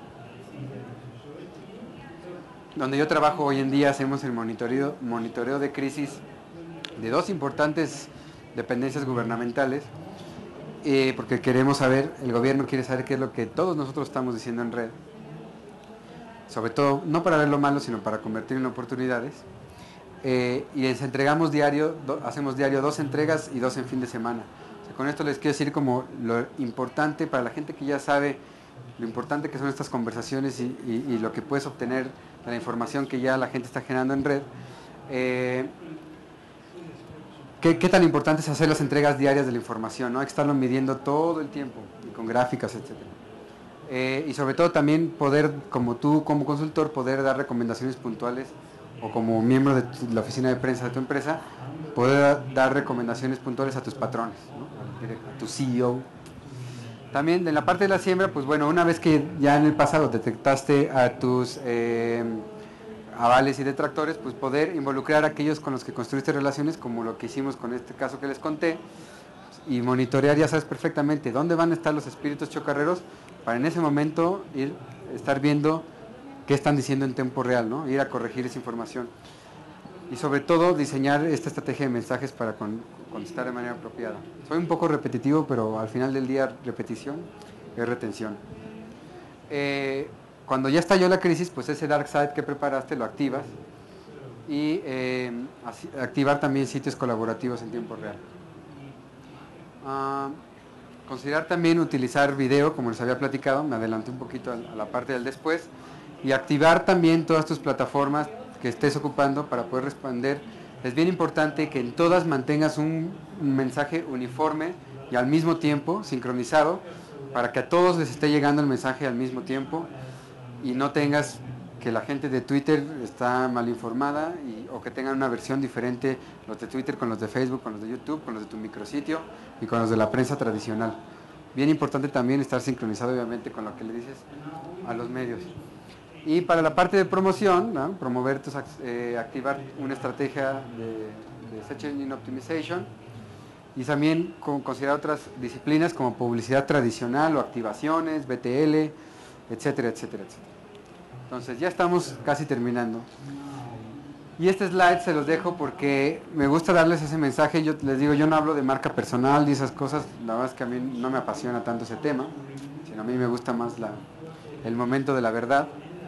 Donde yo trabajo hoy en día, hacemos el monitoreo, monitoreo de crisis de dos importantes dependencias gubernamentales, eh, porque queremos saber, el gobierno quiere saber qué es lo que todos nosotros estamos diciendo en red, sobre todo, no para ver lo malo, sino para convertirlo en oportunidades, eh, y les entregamos diario, do, hacemos diario dos entregas y dos en fin de semana. O sea, con esto les quiero decir como lo importante para la gente que ya sabe lo importante que son estas conversaciones y, y, y lo que puedes obtener de la información que ya la gente está generando en red. Eh, ¿qué, ¿Qué tan importante es hacer las entregas diarias de la información, ¿no? Hay que estarlo midiendo todo el tiempo, y con gráficas, etcétera. Eh, y sobre todo también poder, como tú, como consultor, poder dar recomendaciones puntuales, o como miembro de tu, la oficina de prensa de tu empresa, poder dar recomendaciones puntuales a tus patrones, ¿no? A tu C E O. También en la parte de la siembra, pues bueno, una vez que ya en el pasado detectaste a tus eh, avales y detractores, pues poder involucrar a aquellos con los que construiste relaciones, como lo que hicimos con este caso que les conté, y monitorear, ya sabes perfectamente dónde van a estar los espíritus chocarreros, para en ese momento ir, estar viendo qué están diciendo en tiempo real, ¿no? Ir a corregir esa información. Y sobre todo diseñar esta estrategia de mensajes para con, contestar de manera apropiada. Soy un poco repetitivo, pero al final del día repetición es retención. Eh, cuando ya estalló la crisis, pues ese dark side que preparaste lo activas, y eh, así, activar también sitios colaborativos en tiempo real. Uh, considerar también utilizar video, como les había platicado, me adelanté un poquito a, a la parte del después, y activar también todas tus plataformas que estés ocupando para poder responder. Es bien importante que en todas mantengas un, un mensaje uniforme y al mismo tiempo, sincronizado, para que a todos les esté llegando el mensaje al mismo tiempo y no tengas que la gente de Twitter está mal informada y, o que tengan una versión diferente los de Twitter con los de Facebook, con los de YouTube, con los de tu micrositio y con los de la prensa tradicional. Bien importante también estar sincronizado obviamente con lo que le dices a los medios. Y para la parte de promoción, ¿no? Promover, tus, eh, activar una estrategia de, de Search Engine Optimization y también con, considerar otras disciplinas como publicidad tradicional o activaciones, B T L, etcétera, etcétera, etcétera. Entonces ya estamos casi terminando. Y este slide se los dejo porque me gusta darles ese mensaje. Yo les digo, yo no hablo de marca personal y esas cosas, la verdad es que a mí no me apasiona tanto ese tema, sino a mí me gusta más la, el momento de la verdad.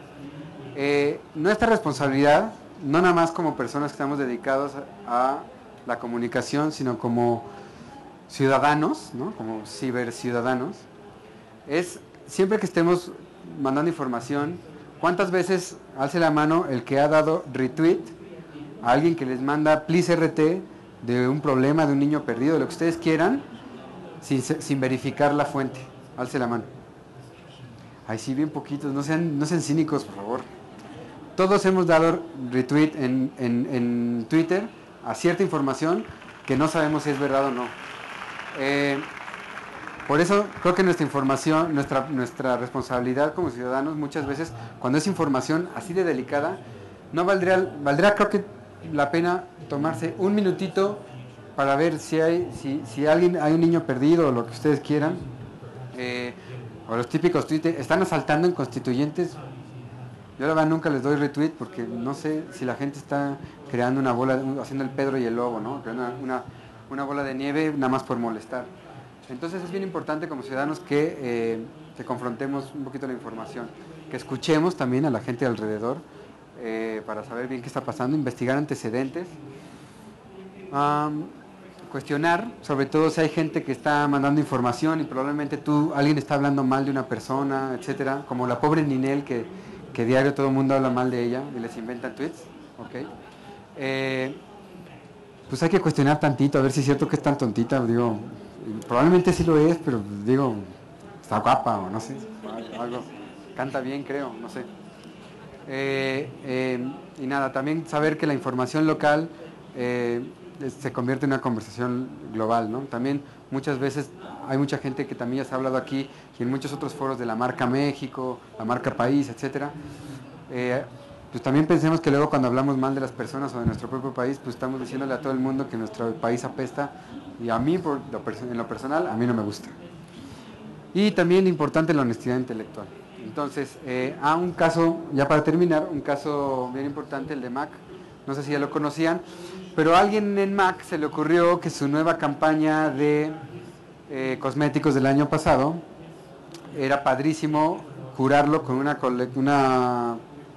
Eh, nuestra responsabilidad, no nada más como personas que estamos dedicados a, a la comunicación, sino como ciudadanos, ¿no? Como ciberciudadanos, es siempre que estemos mandando información, ¿cuántas veces alce la mano el que ha dado retweet a alguien que les manda please R T de un problema de un niño perdido, de lo que ustedes quieran, sin, sin verificar la fuente? Alce la mano. Ay, sí, bien poquitos, no sean, no sean cínicos, por favor. Todos hemos dado retweet en, en, en Twitter a cierta información que no sabemos si es verdad o no. Eh, por eso creo que nuestra información, nuestra, nuestra responsabilidad como ciudadanos muchas veces, cuando es información así de delicada, no valdría, valdría creo que la pena tomarse un minutito para ver si hay, si, si alguien, hay un niño perdido o lo que ustedes quieran, eh, o los típicos tweets, están asaltando en constituyentes. Yo la verdad nunca les doy retweet porque no sé si la gente está creando una bola, haciendo el Pedro y el Lobo, ¿no? Una, una, una bola de nieve nada más por molestar. Entonces es bien importante como ciudadanos que, eh, que confrontemos un poquito la información, que escuchemos también a la gente alrededor eh, para saber bien qué está pasando, investigar antecedentes, um, cuestionar, sobre todo si hay gente que está mandando información y probablemente tú, alguien está hablando mal de una persona, etcétera, como la pobre Ninel que, que diario todo el mundo habla mal de ella y les inventan tweets, ¿ok? Eh, pues hay que cuestionar tantito, a ver si es cierto que es tan tontita, digo, probablemente sí lo es, pero digo, está guapa o no sé, algo, canta bien creo, no sé. Eh, eh, y nada, también saber que la información local eh, se convierte en una conversación global, ¿no? También muchas veces hay mucha gente que también ya se ha hablado aquí y en muchos otros foros de la marca México, la marca país, etcétera. Eh, pues también pensemos que luego cuando hablamos mal de las personas o de nuestro propio país, pues estamos diciéndole a todo el mundo que nuestro país apesta y a mí, por lo, en lo personal, a mí no me gusta. Y también importante la honestidad intelectual. Entonces, eh, a un caso, ya para terminar, un caso bien importante, el de Mac, no sé si ya lo conocían, pero a alguien en Mac se le ocurrió que su nueva campaña de eh, cosméticos del año pasado era padrísimo curarlo con una, una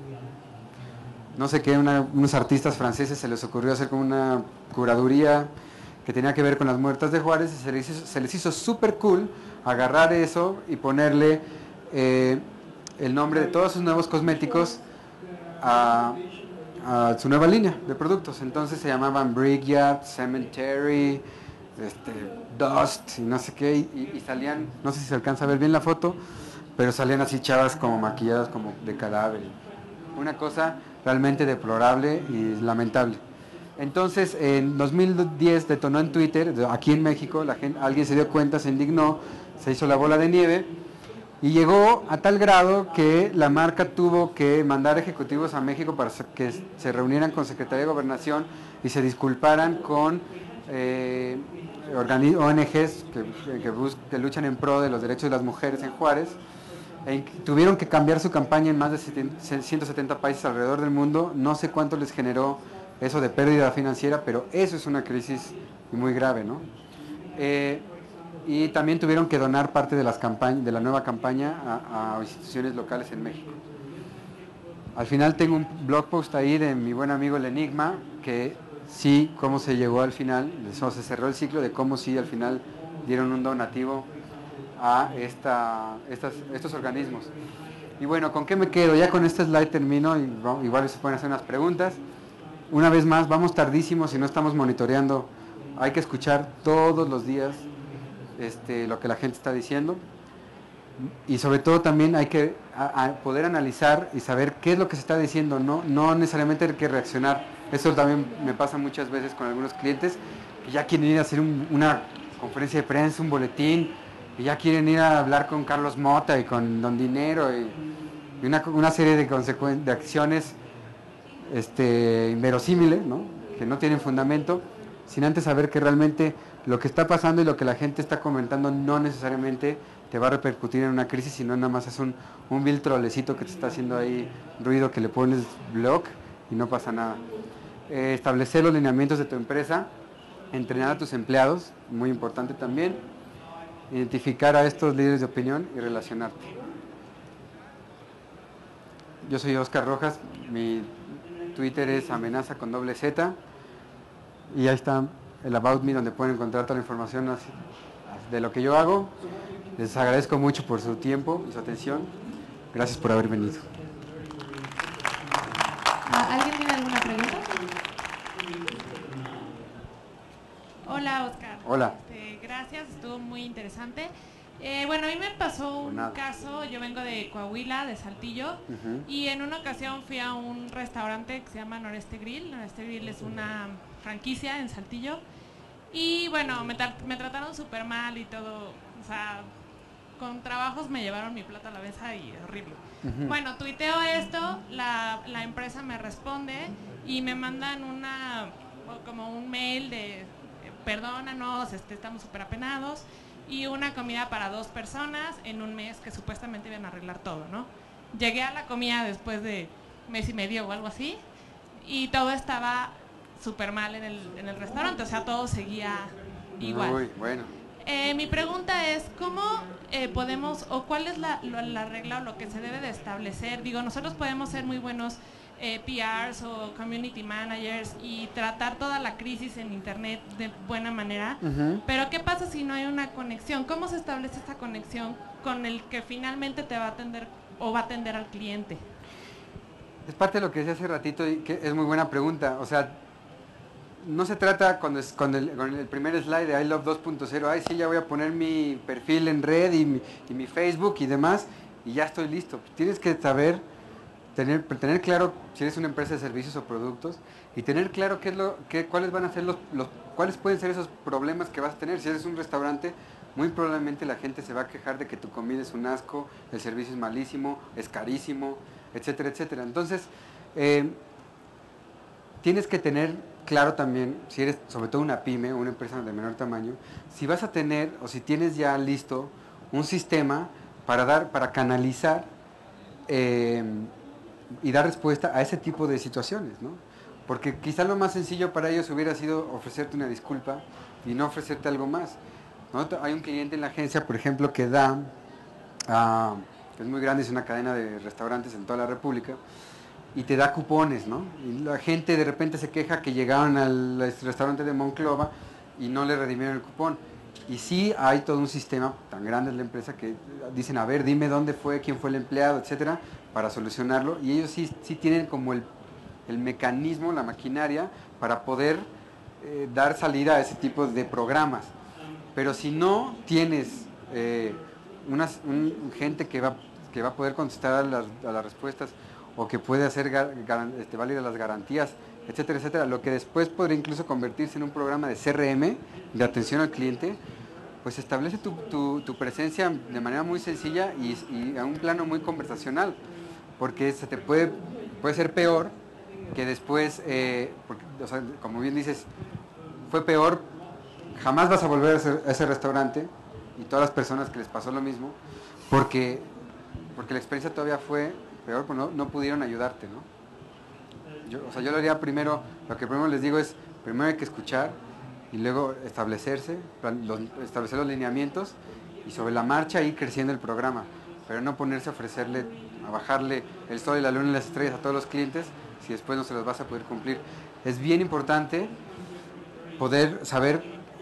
no sé qué, una, unos artistas franceses se les ocurrió hacer como una curaduría que tenía que ver con las muertas de Juárez y se les hizo, se les hizo súper cool agarrar eso y ponerle eh, el nombre de todos sus nuevos cosméticos a, a su nueva línea de productos. Entonces se llamaban Brickyard, Cemetery, este, Dust y no sé qué, y, y salían, no sé si se alcanza a ver bien la foto, pero salían así chavas como maquilladas como de cadáver. Una cosa realmente deplorable y lamentable. Entonces, en dos mil diez detonó en Twitter, aquí en México, la gente, alguien se dio cuenta, se indignó, se hizo la bola de nieve y llegó a tal grado que la marca tuvo que mandar ejecutivos a México para que se reunieran con Secretaría de Gobernación y se disculparan con eh, O N Ges que, que, bus, que luchan en pro de los derechos de las mujeres en Juárez. E tuvieron que cambiar su campaña en más de ciento setenta países alrededor del mundo. No sé cuánto les generó eso de pérdida financiera, pero eso es una crisis muy grave, ¿no? Eh, y también tuvieron que donar parte de, las campañas, de la nueva campaña a, a instituciones locales en México. Al final tengo un blog post ahí de mi buen amigo El Enigma, que sí, cómo se llegó al final, eso se cerró el ciclo de cómo sí al final dieron un donativo a esta, estas, estos organismos. Y bueno, ¿con qué me quedo? Ya con este slide termino, y igual se pueden hacer unas preguntas. Una vez más, vamos tardísimos y no estamos monitoreando. Hay que escuchar todos los días este, lo que la gente está diciendo. Y sobre todo también hay que a, a poder analizar y saber qué es lo que se está diciendo, no, no necesariamente hay que reaccionar. Eso también me pasa muchas veces con algunos clientes que ya quieren ir a hacer un, una conferencia de prensa, un boletín, y ya quieren ir a hablar con Carlos Mota y con Don Dinero y, y una, una serie de, consecuen- de acciones este, inverosímiles, ¿no? Que no tienen fundamento, sin antes saber que realmente lo que está pasando y lo que la gente está comentando no necesariamente te va a repercutir en una crisis, sino nada más es un, un vil trolecito que te está haciendo ahí ruido, que le pones block y no pasa nada. Eh, establecer los lineamientos de tu empresa, entrenar a tus empleados, muy importante también, identificar a estos líderes de opinión y relacionarte. Yo soy Oscar Rojas, mi Twitter es amenaza con doble Z, y ahí está el About Me, donde pueden encontrar toda la información así, de lo que yo hago. Les agradezco mucho por su tiempo y su atención. Gracias por haber venido. ¿Alguien tiene alguna pregunta? Hola, Oscar. Hola. Este, gracias, estuvo muy interesante. Eh, bueno, a mí me pasó un caso, yo vengo de Coahuila, de Saltillo, Uh-huh. y en una ocasión fui a un restaurante que se llama Noreste Grill. Noreste Grill es una franquicia en Saltillo, y bueno, me, tra- me trataron súper mal y todo, o sea, con trabajos me llevaron mi plato a la mesa y horrible. Uh-huh. Bueno, tuiteo esto, la, la empresa me responde y me mandan una, como un mail de eh, perdónanos, este, estamos súper apenados, y una comida para dos personas en un mes que supuestamente iban a arreglar todo, ¿no? Llegué a la comida después de mes y medio o algo así, y todo estaba súper mal en el, en el restaurante, o sea, todo seguía igual. Uy, bueno. Eh, mi pregunta es, ¿cómo eh, podemos, o cuál es la, la, la regla o lo que se debe de establecer? Digo, nosotros podemos ser muy buenos eh, P Rs o community managers y tratar toda la crisis en internet de buena manera, Uh-huh. pero ¿qué pasa si no hay una conexión? ¿Cómo se establece esta conexión con el que finalmente te va a atender o va a atender al cliente? Es parte de lo que decía hace ratito y que es muy buena pregunta. O sea, no se trata con, es- con, el, con el primer slide de I Love dos punto cero, ay sí, ya voy a poner mi perfil en red y mi, y mi Facebook y demás, y ya estoy listo. Tienes que saber, tener, tener claro si eres una empresa de servicios o productos, y tener claro qué es lo, qué, cuáles van a ser los, los, cuáles pueden ser esos problemas que vas a tener. Si eres un restaurante, muy probablemente la gente se va a quejar de que tu comida es un asco, el servicio es malísimo, es carísimo, etcétera, etcétera. Entonces, eh, tienes que tener claro también, si eres sobre todo una pyme o una empresa de menor tamaño, si vas a tener o si tienes ya listo un sistema para dar, para canalizar eh, y dar respuesta a ese tipo de situaciones, ¿no? Porque quizá lo más sencillo para ellos hubiera sido ofrecerte una disculpa y no ofrecerte algo más, ¿no? Hay un cliente en la agencia, por ejemplo, que da, uh, es muy grande, es una cadena de restaurantes en toda la República, y te da cupones, ¿no? Y la gente de repente se queja que llegaron al restaurante de Monclova y no le redimieron el cupón. Y sí hay todo un sistema, tan grande es la empresa, que dicen, a ver, dime dónde fue, quién fue el empleado, etcétera, para solucionarlo. Y ellos sí, sí tienen como el, el mecanismo, la maquinaria, para poder eh, dar salida a ese tipo de programas. Pero si no tienes eh, unas, un, gente que va, que va a poder contestar a las, a las respuestas, o que puede hacer gar, gar, este, válidas las garantías, etcétera, etcétera, lo que después podría incluso convertirse en un programa de C R M, de atención al cliente, pues establece tu, tu, tu presencia de manera muy sencilla y, y a un plano muy conversacional, porque se te puede, puede ser peor que después, eh, porque, o sea, como bien dices, fue peor, jamás vas a volver a ese, a ese restaurante, y todas las personas que les pasó lo mismo, porque, porque la experiencia todavía fue peor, pues no, no pudieron ayudarte, ¿no? Yo, o sea, yo lo haría primero, lo que primero les digo es, primero hay que escuchar y luego establecerse, plan, los, establecer los lineamientos y sobre la marcha ir creciendo el programa, pero no ponerse a ofrecerle, a bajarle el sol y la luna y las estrellas a todos los clientes si después no se los vas a poder cumplir. Es bien importante poder saber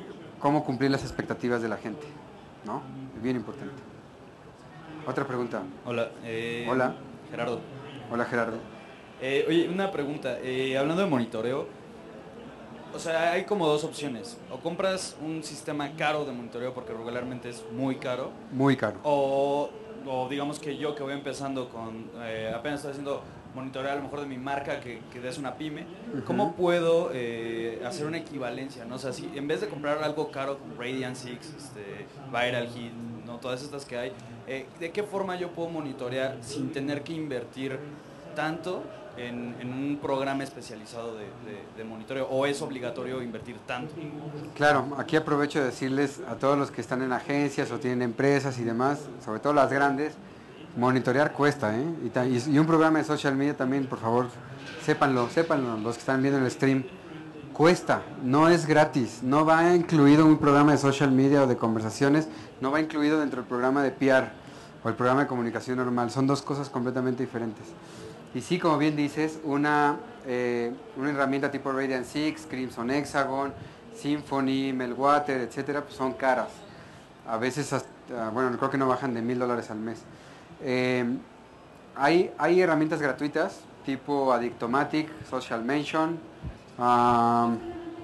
cómo cumplir las expectativas de la gente, ¿no? Es bien importante. Otra pregunta. Hola. Eh, Hola. Gerardo. Hola, Gerardo. Eh, oye, una pregunta. Eh, hablando de monitoreo, o sea, hay como dos opciones. O compras un sistema caro de monitoreo porque regularmente es muy caro. Muy caro. O, o digamos que yo que voy empezando con, eh, apenas estoy haciendo monitoreo a lo mejor de mi marca, que, que es una pyme, Uh-huh. ¿cómo puedo eh, hacer una equivalencia? ¿No? O sea, si en vez de comprar algo caro como Radiant Six, este, Viral Hit, ¿no? Todas estas que hay, eh, ¿de qué forma yo puedo monitorear sin tener que invertir tanto en, en un programa especializado de, de, de monitoreo? ¿O es obligatorio invertir tanto? Claro, aquí aprovecho de decirles a todos los que están en agencias o tienen empresas y demás, sobre todo las grandes, monitorear cuesta, ¿eh? Y, ta- y- y un programa de social media también, por favor, sépanlo, sépanlo, los que están viendo el stream, cuesta, no es gratis, no va incluido un programa de social media o de conversaciones, no va incluido dentro del programa de P R o el programa de comunicación normal, son dos cosas completamente diferentes. Y sí, como bien dices, una, eh, una herramienta tipo Radiant Six, Crimson Hexagon, Symphony, Meltwater, etcétera, pues son caras. A veces, hasta, bueno, creo que no bajan de mil dólares al mes. Eh, hay, hay herramientas gratuitas tipo Addictomatic, Social Mention. Um,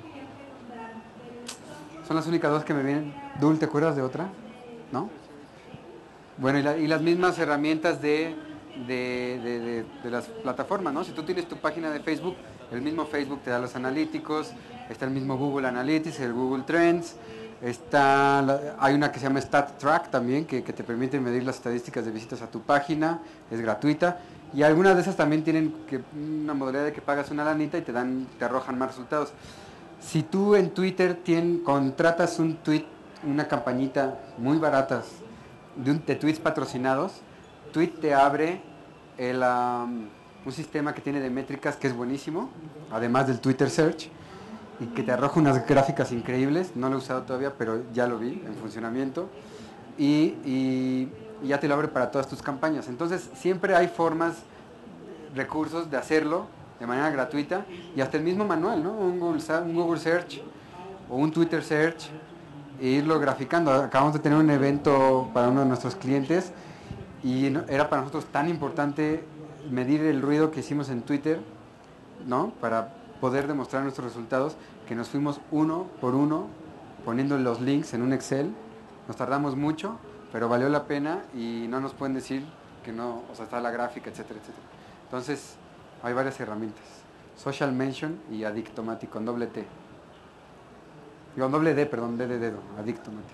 son las únicas dos que me vienen. Dul, ¿te acuerdas de otra? ¿No? Bueno, y, la, y las mismas herramientas de, de, de, de, de las plataformas, ¿no? Si tú tienes tu página de Facebook, el mismo Facebook te da los analíticos, está el mismo Google Analytics, el Google Trends, está la, hay una que se llama StatTrack también, que, que te permite medir las estadísticas de visitas a tu página, es gratuita, y algunas de esas también tienen que, una modalidad de que pagas una lanita y te dan, te arrojan más resultados. Si tú en Twitter tien, contratas un tweet, una campañita muy baratas de, un, de tweets patrocinados, Tweet te abre el, um, un sistema que tiene de métricas que es buenísimo, además del Twitter Search, y que te arroja unas gráficas increíbles. No lo he usado todavía, pero ya lo vi en funcionamiento, y, y, y ya te lo abre para todas tus campañas. Entonces siempre hay formas, recursos de hacerlo de manera gratuita, y hasta el mismo manual, ¿no? Un Google, un Google Search o un Twitter Search, e irlo graficando. Acabamos de tener un evento para uno de nuestros clientes y era para nosotros tan importante medir el ruido que hicimos en Twitter, ¿no? Para poder demostrar nuestros resultados, que nos fuimos uno por uno poniendo los links en un Excel. Nos tardamos mucho, pero valió la pena, y no nos pueden decir que no, o sea, está la gráfica, etcétera, etcétera. Entonces, hay varias herramientas. Social Mention y Addictomatic con doble T. Con doble D, perdón, D de dedo, Addictomatic.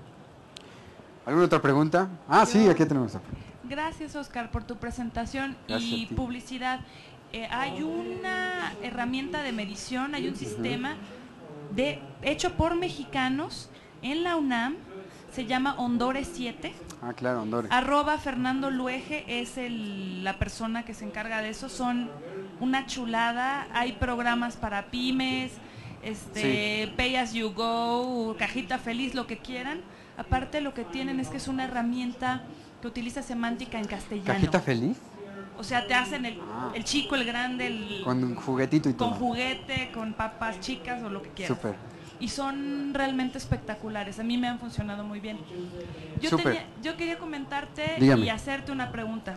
¿Alguna otra pregunta? Ah, Yo, sí, aquí tenemos la pregunta. Gracias, Oscar, por tu presentación. Gracias y publicidad. Eh, hay una herramienta de medición, hay un sistema de, hecho por mexicanos en la UNAM, se llama Ondore siete. Ah, claro, Ondore. Arroba Fernando Luege es el, la persona que se encarga de eso. Son una chulada, hay programas para pymes, este, sí. Pay as you go, cajita feliz, lo que quieran. Aparte lo que tienen es que es una herramienta que utiliza semántica en castellano. ¿Cajita feliz? O sea, te hacen el, ah. el chico, el grande, el... Con un juguetito y todo. Con juguete, con papas chicas o lo que quieras. Súper. Y son realmente espectaculares, a mí me han funcionado muy bien. Yo, tenía, yo quería comentarte Dígame. y hacerte una pregunta.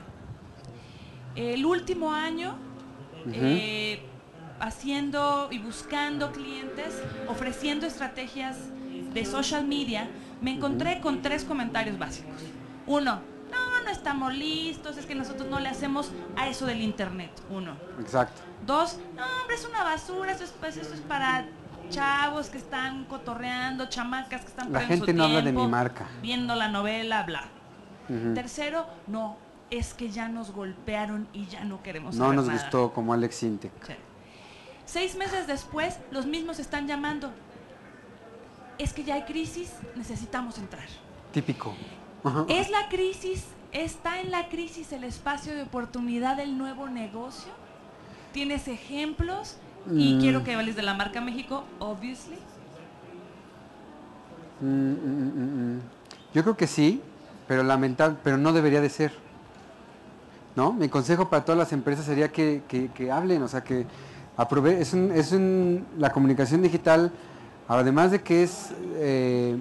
El último año, uh-huh. eh, haciendo y buscando clientes, ofreciendo estrategias de social media, me encontré uh-huh. con tres comentarios básicos. Uno, no, no estamos listos, es que nosotros no le hacemos a eso del internet. Uno. Exacto. Dos, no, hombre, es una basura, eso es, pues, eso es para chavos que están cotorreando, chamacas que están La gente no habla de mi marca. Viendo la novela, bla. Uh-huh. Tercero, no, es que ya nos golpearon y ya no queremos No saber nos nada. gustó, como Alex Sintek. Sí. Seis meses después, los mismos están llamando. Es que ya hay crisis, necesitamos entrar. Típico. Uh-huh. ¿Es la crisis, está en la crisis el espacio de oportunidad del nuevo negocio? ¿Tienes ejemplos? Y mm. quiero que hables de la marca México, obviously. Mm, mm, mm, mm. Yo creo que sí, pero lamentable, pero no debería de ser. ¿No? Mi consejo para todas las empresas sería que, que, que hablen, o sea, que aprove es, un, es un, la comunicación digital además de que es eh,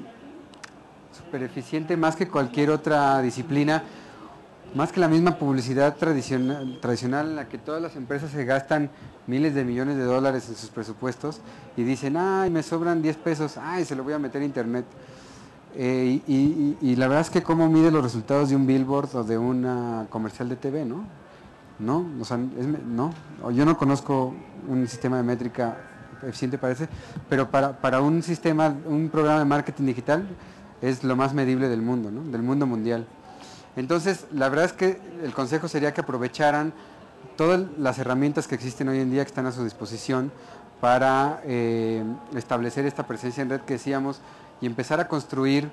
súper eficiente más que cualquier otra disciplina, más que la misma publicidad tradicional, tradicional en la que todas las empresas se gastan miles de millones de dólares en sus presupuestos y dicen, ay, me sobran diez pesos, ay, se lo voy a meter a internet. Eh, y, y, y la verdad es que cómo mide los resultados de un billboard o de una comercial de T V, ¿no? ¿No? O sea, es, no, yo no conozco un sistema de métrica eficiente para ese, pero para, para un sistema, un programa de marketing digital es lo más medible del mundo, ¿no? Del mundo mundial. Entonces, la verdad es que el consejo sería que aprovecharan todas las herramientas que existen hoy en día que están a su disposición para eh, establecer esta presencia en red que decíamos y empezar a construir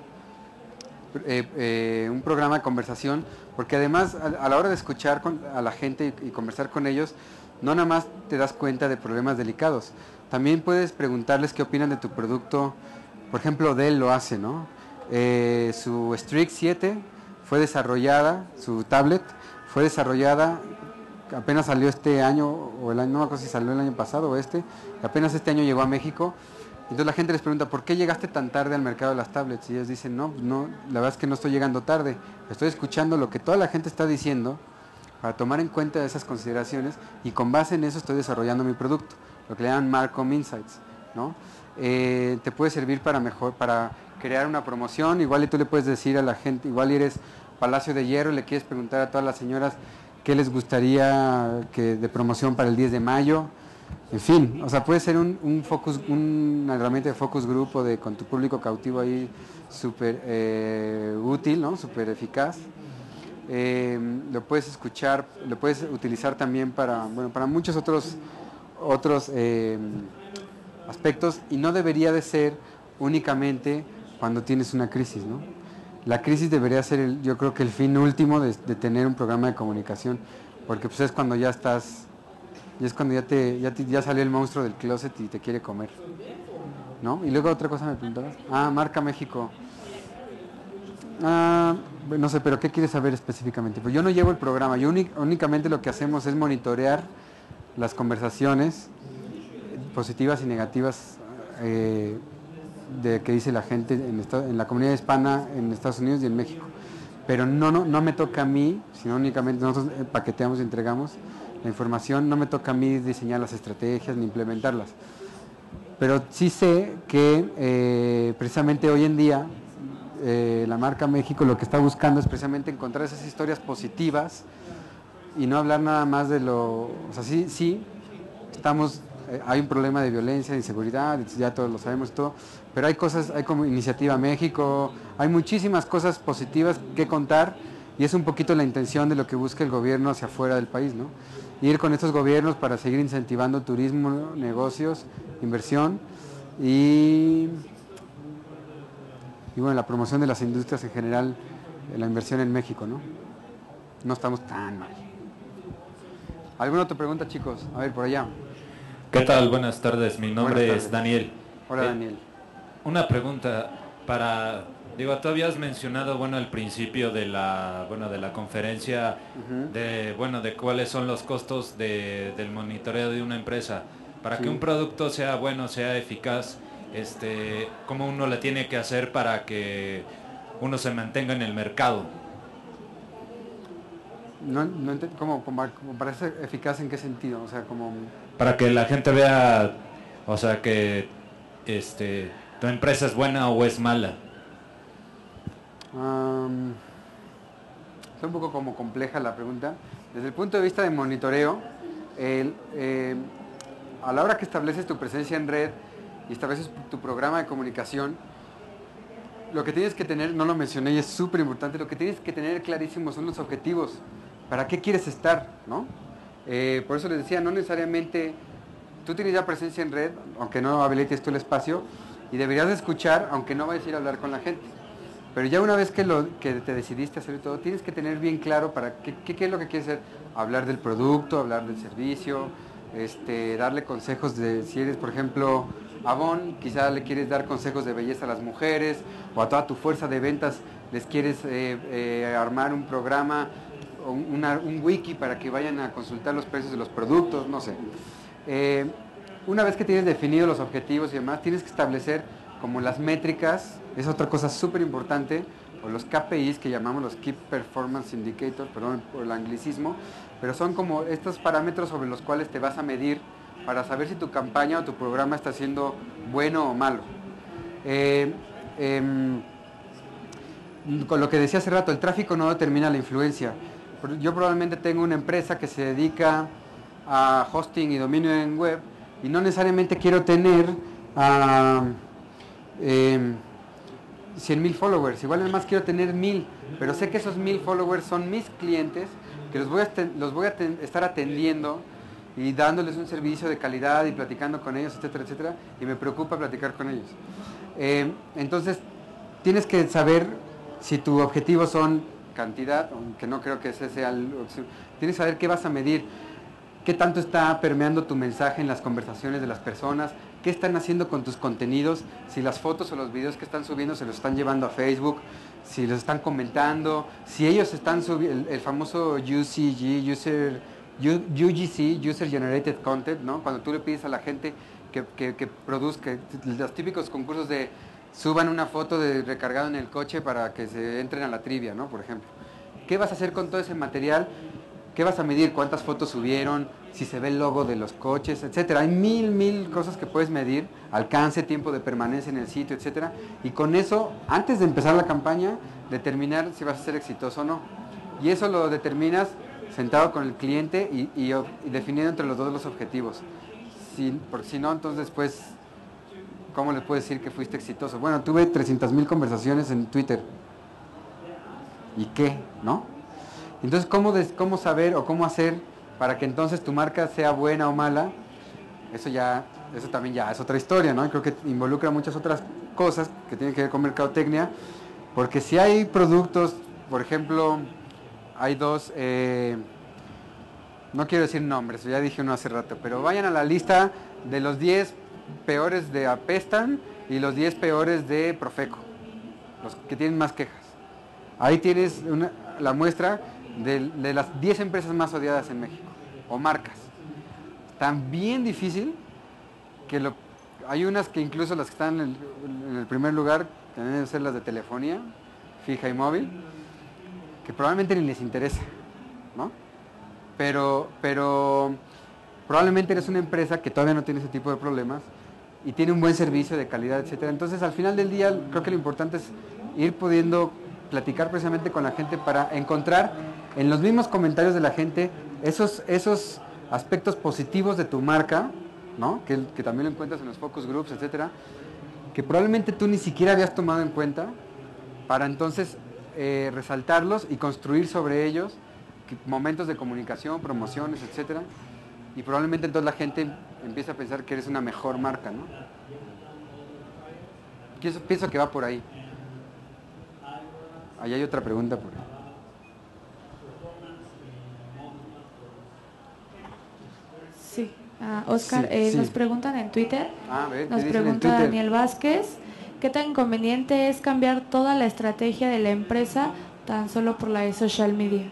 eh, eh, un programa de conversación, porque además a, a la hora de escuchar con, a la gente y, y conversar con ellos, no nada más te das cuenta de problemas delicados, también puedes preguntarles qué opinan de tu producto. Por ejemplo, Dell lo hace, ¿no? Eh, su Strix siete fue desarrollada, su tablet fue desarrollada, apenas salió este año, o el año, no me acuerdo si salió el año pasado o este, apenas este año llegó a México. Entonces la gente les pregunta, ¿por qué llegaste tan tarde al mercado de las tablets? Y ellos dicen, no, no, la verdad es que no estoy llegando tarde, estoy escuchando lo que toda la gente está diciendo para tomar en cuenta esas consideraciones y con base en eso estoy desarrollando mi producto, lo que le llaman Marcom Insights, ¿no? Eh, te puede servir para mejor, para crear una promoción, igual y tú le puedes decir a la gente, igual eres Palacio de Hierro y le quieres preguntar a todas las señoras qué les gustaría que de promoción para el diez de mayo, en fin, o sea, puede ser un, un focus, una herramienta de focus group o de con tu público cautivo ahí súper eh, útil, ¿no? Súper eficaz. Eh, lo puedes escuchar, lo puedes utilizar también para, bueno, para muchos otros, otros eh, aspectos y no debería de ser únicamente cuando tienes una crisis, ¿no? La crisis debería ser, el, yo creo que el fin último de, de tener un programa de comunicación, porque pues es cuando ya estás, y es cuando ya te, ya te, ya salió el monstruo del closet y te quiere comer, ¿no? Y luego otra cosa me preguntabas, ah, Marca México, ah, no sé, pero ¿qué quieres saber específicamente? Pues yo no llevo el programa, yo únicamente lo que hacemos es monitorear las conversaciones positivas y negativas eh, de que dice la gente en, esta, en la comunidad hispana en Estados Unidos y en México, pero no, no, no me toca a mí, sino únicamente nosotros paqueteamos y entregamos la información, no me toca a mí diseñar las estrategias ni implementarlas, pero sí sé que eh, precisamente hoy en día eh, la Marca México lo que está buscando es precisamente encontrar esas historias positivas y no hablar nada más de lo, o sea, sí, sí, estamos, eh, hay un problema de violencia, de inseguridad, ya todos lo sabemos todo, pero hay cosas, hay como Iniciativa México, hay muchísimas cosas positivas que contar y es un poquito la intención de lo que busca el gobierno hacia afuera del país, ¿no? Ir con estos gobiernos para seguir incentivando turismo, negocios, inversión y, y bueno, la promoción de las industrias en general, la inversión en México, ¿no? No estamos tan mal. ¿Alguna otra pregunta, chicos? A ver, por allá. ¿Qué tal? Buenas tardes, mi nombre tardes. es Daniel. Hola, Eh, Daniel. Una pregunta para, digo, tú habías mencionado, bueno, al principio de la, bueno, de la conferencia, Uh-huh. de, bueno, de cuáles son los costos de, del monitoreo de una empresa. Para Sí. que un producto sea bueno, sea eficaz, este, ¿cómo uno le tiene que hacer para que uno se mantenga en el mercado? No, no ent- ¿cómo, cómo, cómo para ser eficaz en qué sentido? O sea, como... Para que la gente vea, o sea, que este, tu empresa es buena o es mala. Um, es un poco como compleja la pregunta. Desde el punto de vista de monitoreo, el, eh, a la hora que estableces tu presencia en red y estableces tu programa de comunicación, lo que tienes que tener, no lo mencioné y es súper importante, lo que tienes que tener clarísimos son los objetivos. ¿Para qué quieres estar? ¿No? Eh, por eso les decía, no necesariamente tú tienes ya presencia en red, aunque no habilites tú el espacio, y deberías de escuchar, aunque no vayas a ir a hablar con la gente. Pero ya una vez que, lo, que te decidiste hacer todo, tienes que tener bien claro para qué, qué, qué es lo que quieres hacer. Hablar del producto, hablar del servicio, este, darle consejos de, si eres, por ejemplo, Avon, quizá le quieres dar consejos de belleza a las mujeres, o a toda tu fuerza de ventas les quieres eh, eh, armar un programa, o una, un wiki para que vayan a consultar los precios de los productos, no sé. Eh, una vez que tienes definidos los objetivos y demás, tienes que establecer como las métricas, es otra cosa súper importante, o los K P Is que llamamos los Key Performance Indicators, perdón por el anglicismo, pero son como estos parámetros sobre los cuales te vas a medir para saber si tu campaña o tu programa está siendo bueno o malo. Eh, eh, con lo que decía hace rato, el tráfico no determina la influencia. Yo probablemente tengo una empresa que se dedica a hosting y dominio en web y no necesariamente quiero tener uh, eh, cien mil followers, igual además quiero tener mil, pero sé que esos mil followers son mis clientes, que los voy a, los voy a estar atendiendo y dándoles un servicio de calidad y platicando con ellos, etcétera, etcétera, y me preocupa platicar con ellos. Eh, entonces, tienes que saber si tu objetivo son cantidad, aunque no creo que ese sea el... Tienes que saber qué vas a medir, qué tanto está permeando tu mensaje en las conversaciones de las personas, qué están haciendo con tus contenidos, si las fotos o los videos que están subiendo se los están llevando a Facebook, si los están comentando, si ellos están subiendo, el, el famoso U C G, User, U G C, User Generated Content, ¿no? Cuando tú le pides a la gente que, que, que produzca, los típicos concursos de suban una foto de recargado en el coche para que se entren a la trivia, ¿no? Por ejemplo. ¿Qué vas a hacer con todo ese material? ¿Qué vas a medir? ¿Cuántas fotos subieron? Si se ve el logo de los coches, etcétera. Hay mil, mil cosas que puedes medir, alcance, tiempo de permanencia en el sitio, etcétera. Y con eso, antes de empezar la campaña, determinar si vas a ser exitoso o no. Y eso lo determinas sentado con el cliente y, y, y definiendo entre los dos los objetivos. Si, porque si no, entonces después, ¿cómo le puedes decir que fuiste exitoso? Bueno, tuve trescientas mil conversaciones en Twitter. ¿Y qué? ¿No? Entonces, ¿cómo, des, ¿cómo saber o cómo hacer para que entonces tu marca sea buena o mala? Eso ya, eso también ya es otra historia, ¿no? Creo que involucra muchas otras cosas que tienen que ver con mercadotecnia, porque si hay productos, por ejemplo, hay dos, eh, no quiero decir nombres, ya dije uno hace rato, pero vayan a la lista de los diez peores de Apestan y los diez peores de Profeco, los que tienen más quejas. Ahí tienes una, la muestra de, de las diez empresas más odiadas en México, o marcas. Tan bien difícil que lo, hay unas que incluso las que están en el, en el primer lugar, que deben ser las de telefonía, fija y móvil, que probablemente ni les interesa, ¿no? Pero, pero probablemente eres una empresa que todavía no tiene ese tipo de problemas y tiene un buen servicio de calidad, etcétera. Entonces, al final del día, creo que lo importante es ir pudiendo platicar precisamente con la gente para encontrar en los mismos comentarios de la gente esos, esos aspectos positivos de tu marca, ¿no? Que, que también lo encuentras en los focus groups, etcétera, que probablemente tú ni siquiera habías tomado en cuenta, para entonces eh, resaltarlos y construir sobre ellos momentos de comunicación, promociones, etcétera, y probablemente entonces la gente empieza a pensar que eres una mejor marca, ¿no? Pienso, pienso que va por ahí. Ahí hay otra pregunta por ahí. Sí, uh, Oscar, Sí, eh, sí. nos preguntan en Twitter, Ah, a ver, ¿qué nos dicen en pregunta Twitter? Daniel Vázquez, ¿qué tan inconveniente es cambiar toda la estrategia de la empresa tan solo por la de social media?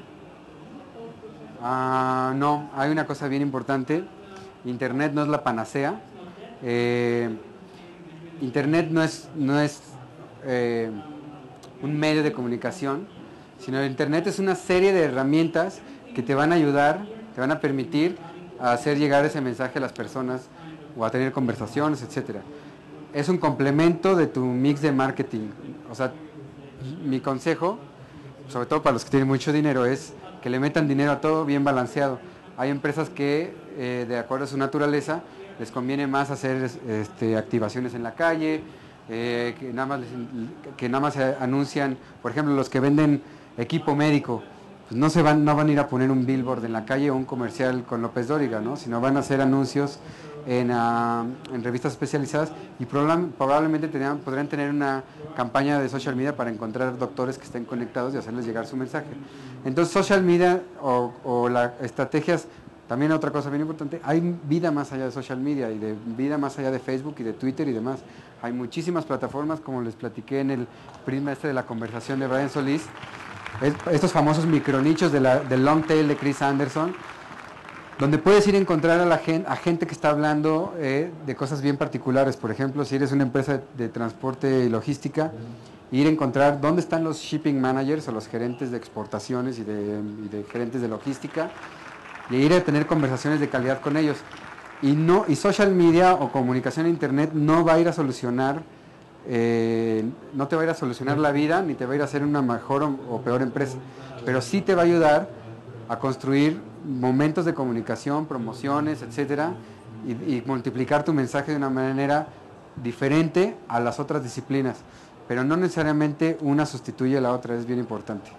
Ah, no, hay una cosa bien importante. Internet no es la panacea. Eh, Internet no es, no es eh, un medio de comunicación, sino Internet es una serie de herramientas que te van a ayudar, te van a permitir a hacer llegar ese mensaje a las personas o a tener conversaciones, etcétera. Es un complemento de tu mix de marketing. O sea, mi consejo, sobre todo para los que tienen mucho dinero, es que le metan dinero a todo bien balanceado. Hay empresas que, eh, de acuerdo a su naturaleza, les conviene más hacer este, activaciones en la calle, eh, que, nada más les, que nada más se anuncian, por ejemplo, los que venden equipo médico, pues no se van, no van a ir a poner un billboard en la calle o un comercial con López Dóriga, ¿no? Sino van a hacer anuncios en, uh, en revistas especializadas y probable, probablemente tenían, podrían tener una campaña de social media para encontrar doctores que estén conectados y hacerles llegar su mensaje. Entonces, social media o, o las estrategias, también otra cosa bien importante, hay vida más allá de social media y de vida más allá de Facebook y de Twitter y demás. Hay muchísimas plataformas, como les platiqué en el prisma este de la conversación de Brian Solís, es, estos famosos micronichos de la, del long tail de Chris Anderson, donde puedes ir a encontrar a, la gen, a gente que está hablando eh, de cosas bien particulares. Por ejemplo, si eres una empresa de, de transporte y logística, ir a encontrar dónde están los shipping managers o los gerentes de exportaciones y de, y de gerentes de logística, y ir a tener conversaciones de calidad con ellos. Y, no, y social media o comunicación en internet no va a ir a solucionar, eh, no te va a ir a solucionar la vida, ni te va a ir a hacer una mejor o, o peor empresa, pero sí te va a ayudar a construir momentos de comunicación, promociones, etcétera, y, y multiplicar tu mensaje de una manera diferente a las otras disciplinas, pero no necesariamente una sustituye a la otra, es bien importante.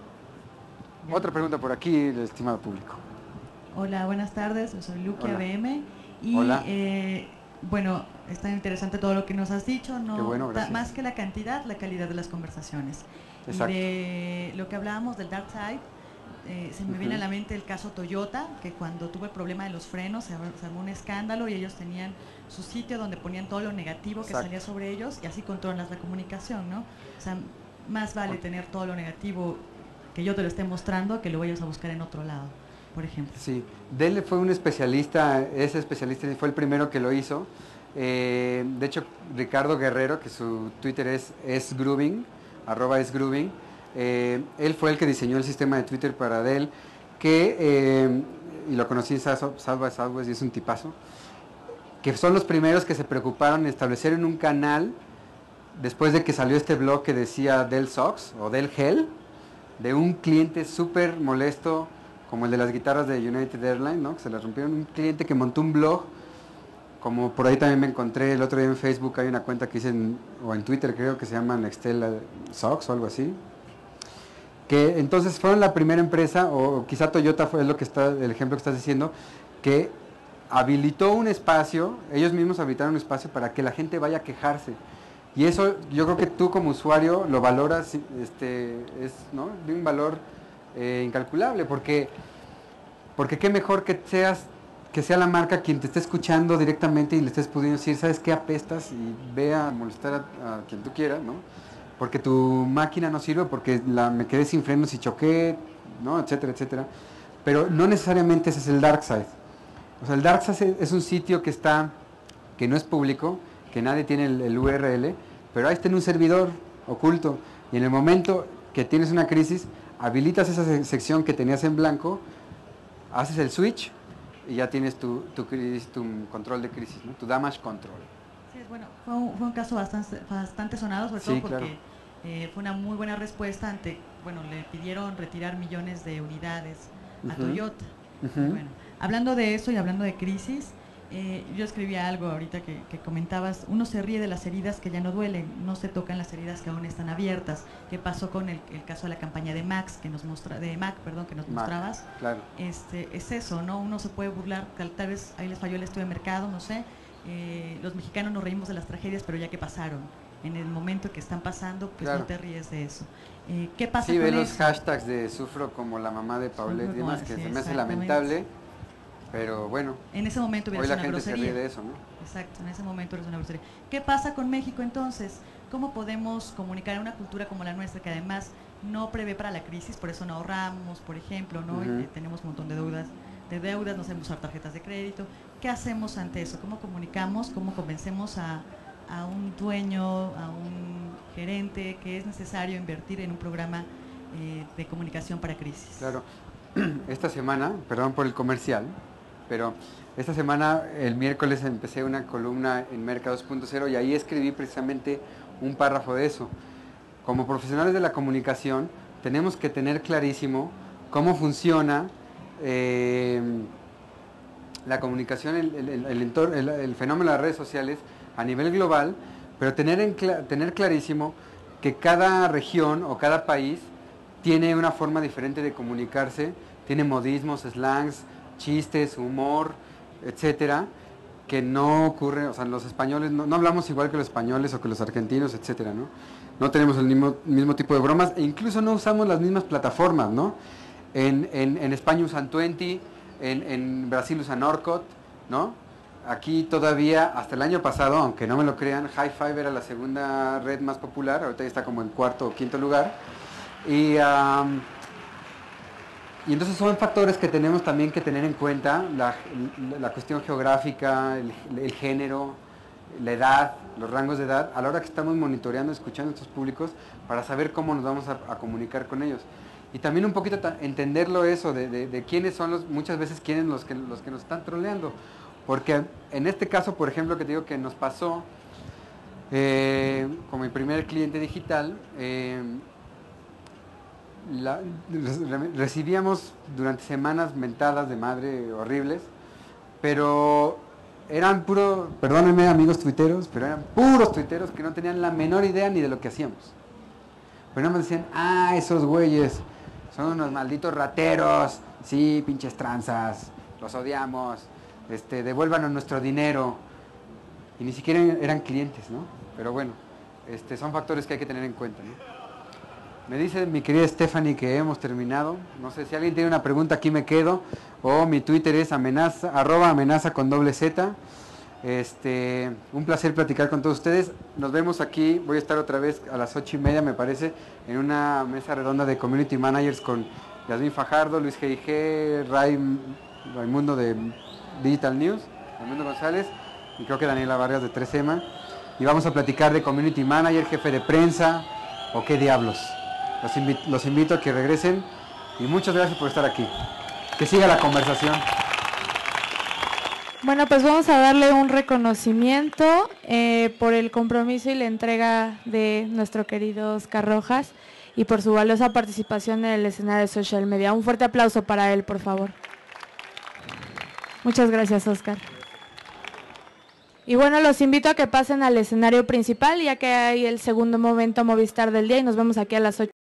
Otra pregunta por aquí, estimado público. Hola, buenas tardes, yo soy Luqui Hola. A B M y Hola. Eh, bueno, está interesante todo lo que nos has dicho, no Qué bueno, ta- gracias. más que la cantidad, la calidad de las conversaciones. Exacto. Y de lo que hablábamos del dark side, eh, se me Ujú. viene a la mente el caso Toyota, que cuando tuvo el problema de los frenos se, ar- se armó un escándalo y ellos tenían su sitio donde ponían todo lo negativo que Exacto. salía sobre ellos y así controlas la comunicación, ¿no? O sea, más vale tener todo lo negativo que yo te lo esté mostrando que lo vayas a buscar en otro lado, por ejemplo. Sí, Dell fue un especialista, ese especialista fue el primero que lo hizo. Eh, de hecho, Ricardo Guerrero, que su Twitter es esgrooving, arroba esgrooving, eh, él fue el que diseñó el sistema de Twitter para Dell, que, eh, y lo conocí en South by Southwest y es un tipazo, que son los primeros que se preocuparon en establecer en un canal, después de que salió este blog que decía Dell Sucks o Dell Hell, de un cliente súper molesto, como el de las guitarras de United Airlines, ¿no? Que se las rompieron, un cliente que montó un blog, como por ahí también me encontré el otro día en Facebook, hay una cuenta que dicen, o en Twitter creo que se llama Nextel Socks o algo así, que entonces fueron la primera empresa, o quizá Toyota fue lo que está, el ejemplo que estás diciendo, que habilitó un espacio, ellos mismos habilitaron un espacio para que la gente vaya a quejarse. Y eso yo creo que tú como usuario lo valoras, este, es, ¿no?, de un valor eh, incalculable, porque, porque qué mejor que seas, que sea la marca quien te esté escuchando directamente y le estés pudiendo decir, ¿sabes qué? Apestas, y ve a molestar a, a quien tú quieras, ¿no? Porque tu máquina no sirve, porque la, me quedé sin frenos y choqué, ¿no?, etcétera, etcétera. Pero no necesariamente ese es el dark side. O sea, el dark side es un sitio que está, que no es público, que nadie tiene el, el U R L, pero ahí está en un servidor oculto, y en el momento que tienes una crisis, habilitas esa se- sección que tenías en blanco, haces el switch y ya tienes tu, tu, crisis, tu control de crisis, ¿no?, tu damage control. Sí, bueno, fue un, fue un caso bastante, bastante sonado, sobre Sí, todo porque claro. eh, fue una muy buena respuesta ante, bueno, le pidieron retirar millones de unidades a Ujú. Toyota. Ujú. Y bueno, hablando de eso y hablando de crisis, eh, yo escribía algo ahorita que, que comentabas, uno se ríe de las heridas que ya no duelen, no se tocan las heridas que aún están abiertas. ¿Qué pasó con el, el caso de la campaña de Max, que nos mostra, de Mac, perdón, que nos Mac, mostrabas? claro. Este, es eso, ¿no? Uno se puede burlar, tal, tal vez ahí les falló el estudio de mercado, no sé. Eh, los mexicanos nos reímos de las tragedias, pero ya que pasaron, en el momento que están pasando, pues Claro. no te ríes de eso. Eh, ¿Qué pasa Sí, con ve los eso? hashtags de sufro como la mamá de Paulette y Sufro como- demás, que sí, se me hace exactamente. lamentable, pero bueno, En ese momento hubiera hoy sido la una gente se grosería. ríe de eso, ¿no? Exacto, en ese momento eres una grosería. ¿Qué pasa con México entonces? ¿Cómo podemos comunicar en una cultura como la nuestra, que además no prevé para la crisis, por eso no ahorramos, por ejemplo, ¿no? Ujú. Eh, tenemos un montón de deudas, de deudas, no sabemos usar tarjetas de crédito. ¿Qué hacemos ante eso? ¿Cómo comunicamos? ¿Cómo convencemos a, a un dueño, a un gerente que es necesario invertir en un programa eh, de comunicación para crisis? Claro, esta semana, perdón por el comercial, pero esta semana, el miércoles, empecé una columna en Merca dos punto cero y ahí escribí precisamente un párrafo de eso. Como profesionales de la comunicación, tenemos que tener clarísimo cómo funciona eh, la comunicación, el, el, el, el, entorno, el, el fenómeno de las redes sociales a nivel global, pero tener, en, tener clarísimo que cada región o cada país tiene una forma diferente de comunicarse, tiene modismos, slangs, chistes, humor, etcétera, que no ocurre, o sea, los españoles, no, no hablamos igual que los españoles o que los argentinos, etcétera, ¿no? No tenemos el mismo, mismo tipo de bromas e incluso no usamos las mismas plataformas, ¿no? En, en, en España usan veinte, en, en Brasil usan Orkut, ¿no? Aquí todavía, hasta el año pasado, aunque no me lo crean, High Five era la segunda red más popular, ahorita ya está como en cuarto o quinto lugar. Y, um, y entonces son factores que tenemos también que tener en cuenta, la, la cuestión geográfica, el, el género, la edad, los rangos de edad, a la hora que estamos monitoreando, escuchando a estos públicos, para saber cómo nos vamos a, a comunicar con ellos. Y también un poquito entenderlo eso, de, de, de quiénes son los, muchas veces quiénes los que, los que nos están troleando. Porque en este caso, por ejemplo, que te digo que nos pasó, eh, con mi primer cliente digital, eh, la, recibíamos durante semanas mentadas de madre horribles, pero eran puros, perdónenme amigos tuiteros, pero eran puros tuiteros que no tenían la menor idea ni de lo que hacíamos. Pero no me decían, ah, esos güeyes son unos malditos rateros, sí, pinches tranzas, los odiamos, este, devuélvanos nuestro dinero. Y ni siquiera eran clientes, ¿no? Pero bueno, este, son factores que hay que tener en cuenta, ¿no? Me dice mi querida Stephanie que hemos terminado. No sé si alguien tiene una pregunta, aquí me quedo. O mi Twitter es amenaza, arroba amenaza con doble Z. Este, un placer platicar con todos ustedes. Nos vemos aquí. Voy a estar otra vez a las ocho y media, me parece, en una mesa redonda de Community Managers con Yasmín Fajardo, Luis G I G, Ray, Raimundo de Digital News, Raimundo González y creo que Daniela Vargas de tres ema. Y vamos a platicar de Community Manager, jefe de prensa o qué diablos. Los invito, los invito a que regresen y muchas gracias por estar aquí. Que siga la conversación. Bueno, pues vamos a darle un reconocimiento eh, por el compromiso y la entrega de nuestro querido Oscar Rojas y por su valiosa participación en el escenario de social media. Un fuerte aplauso para él, por favor. Muchas gracias, Oscar. Y bueno, los invito a que pasen al escenario principal, ya que hay el segundo momento Movistar del día y nos vemos aquí a las ocho.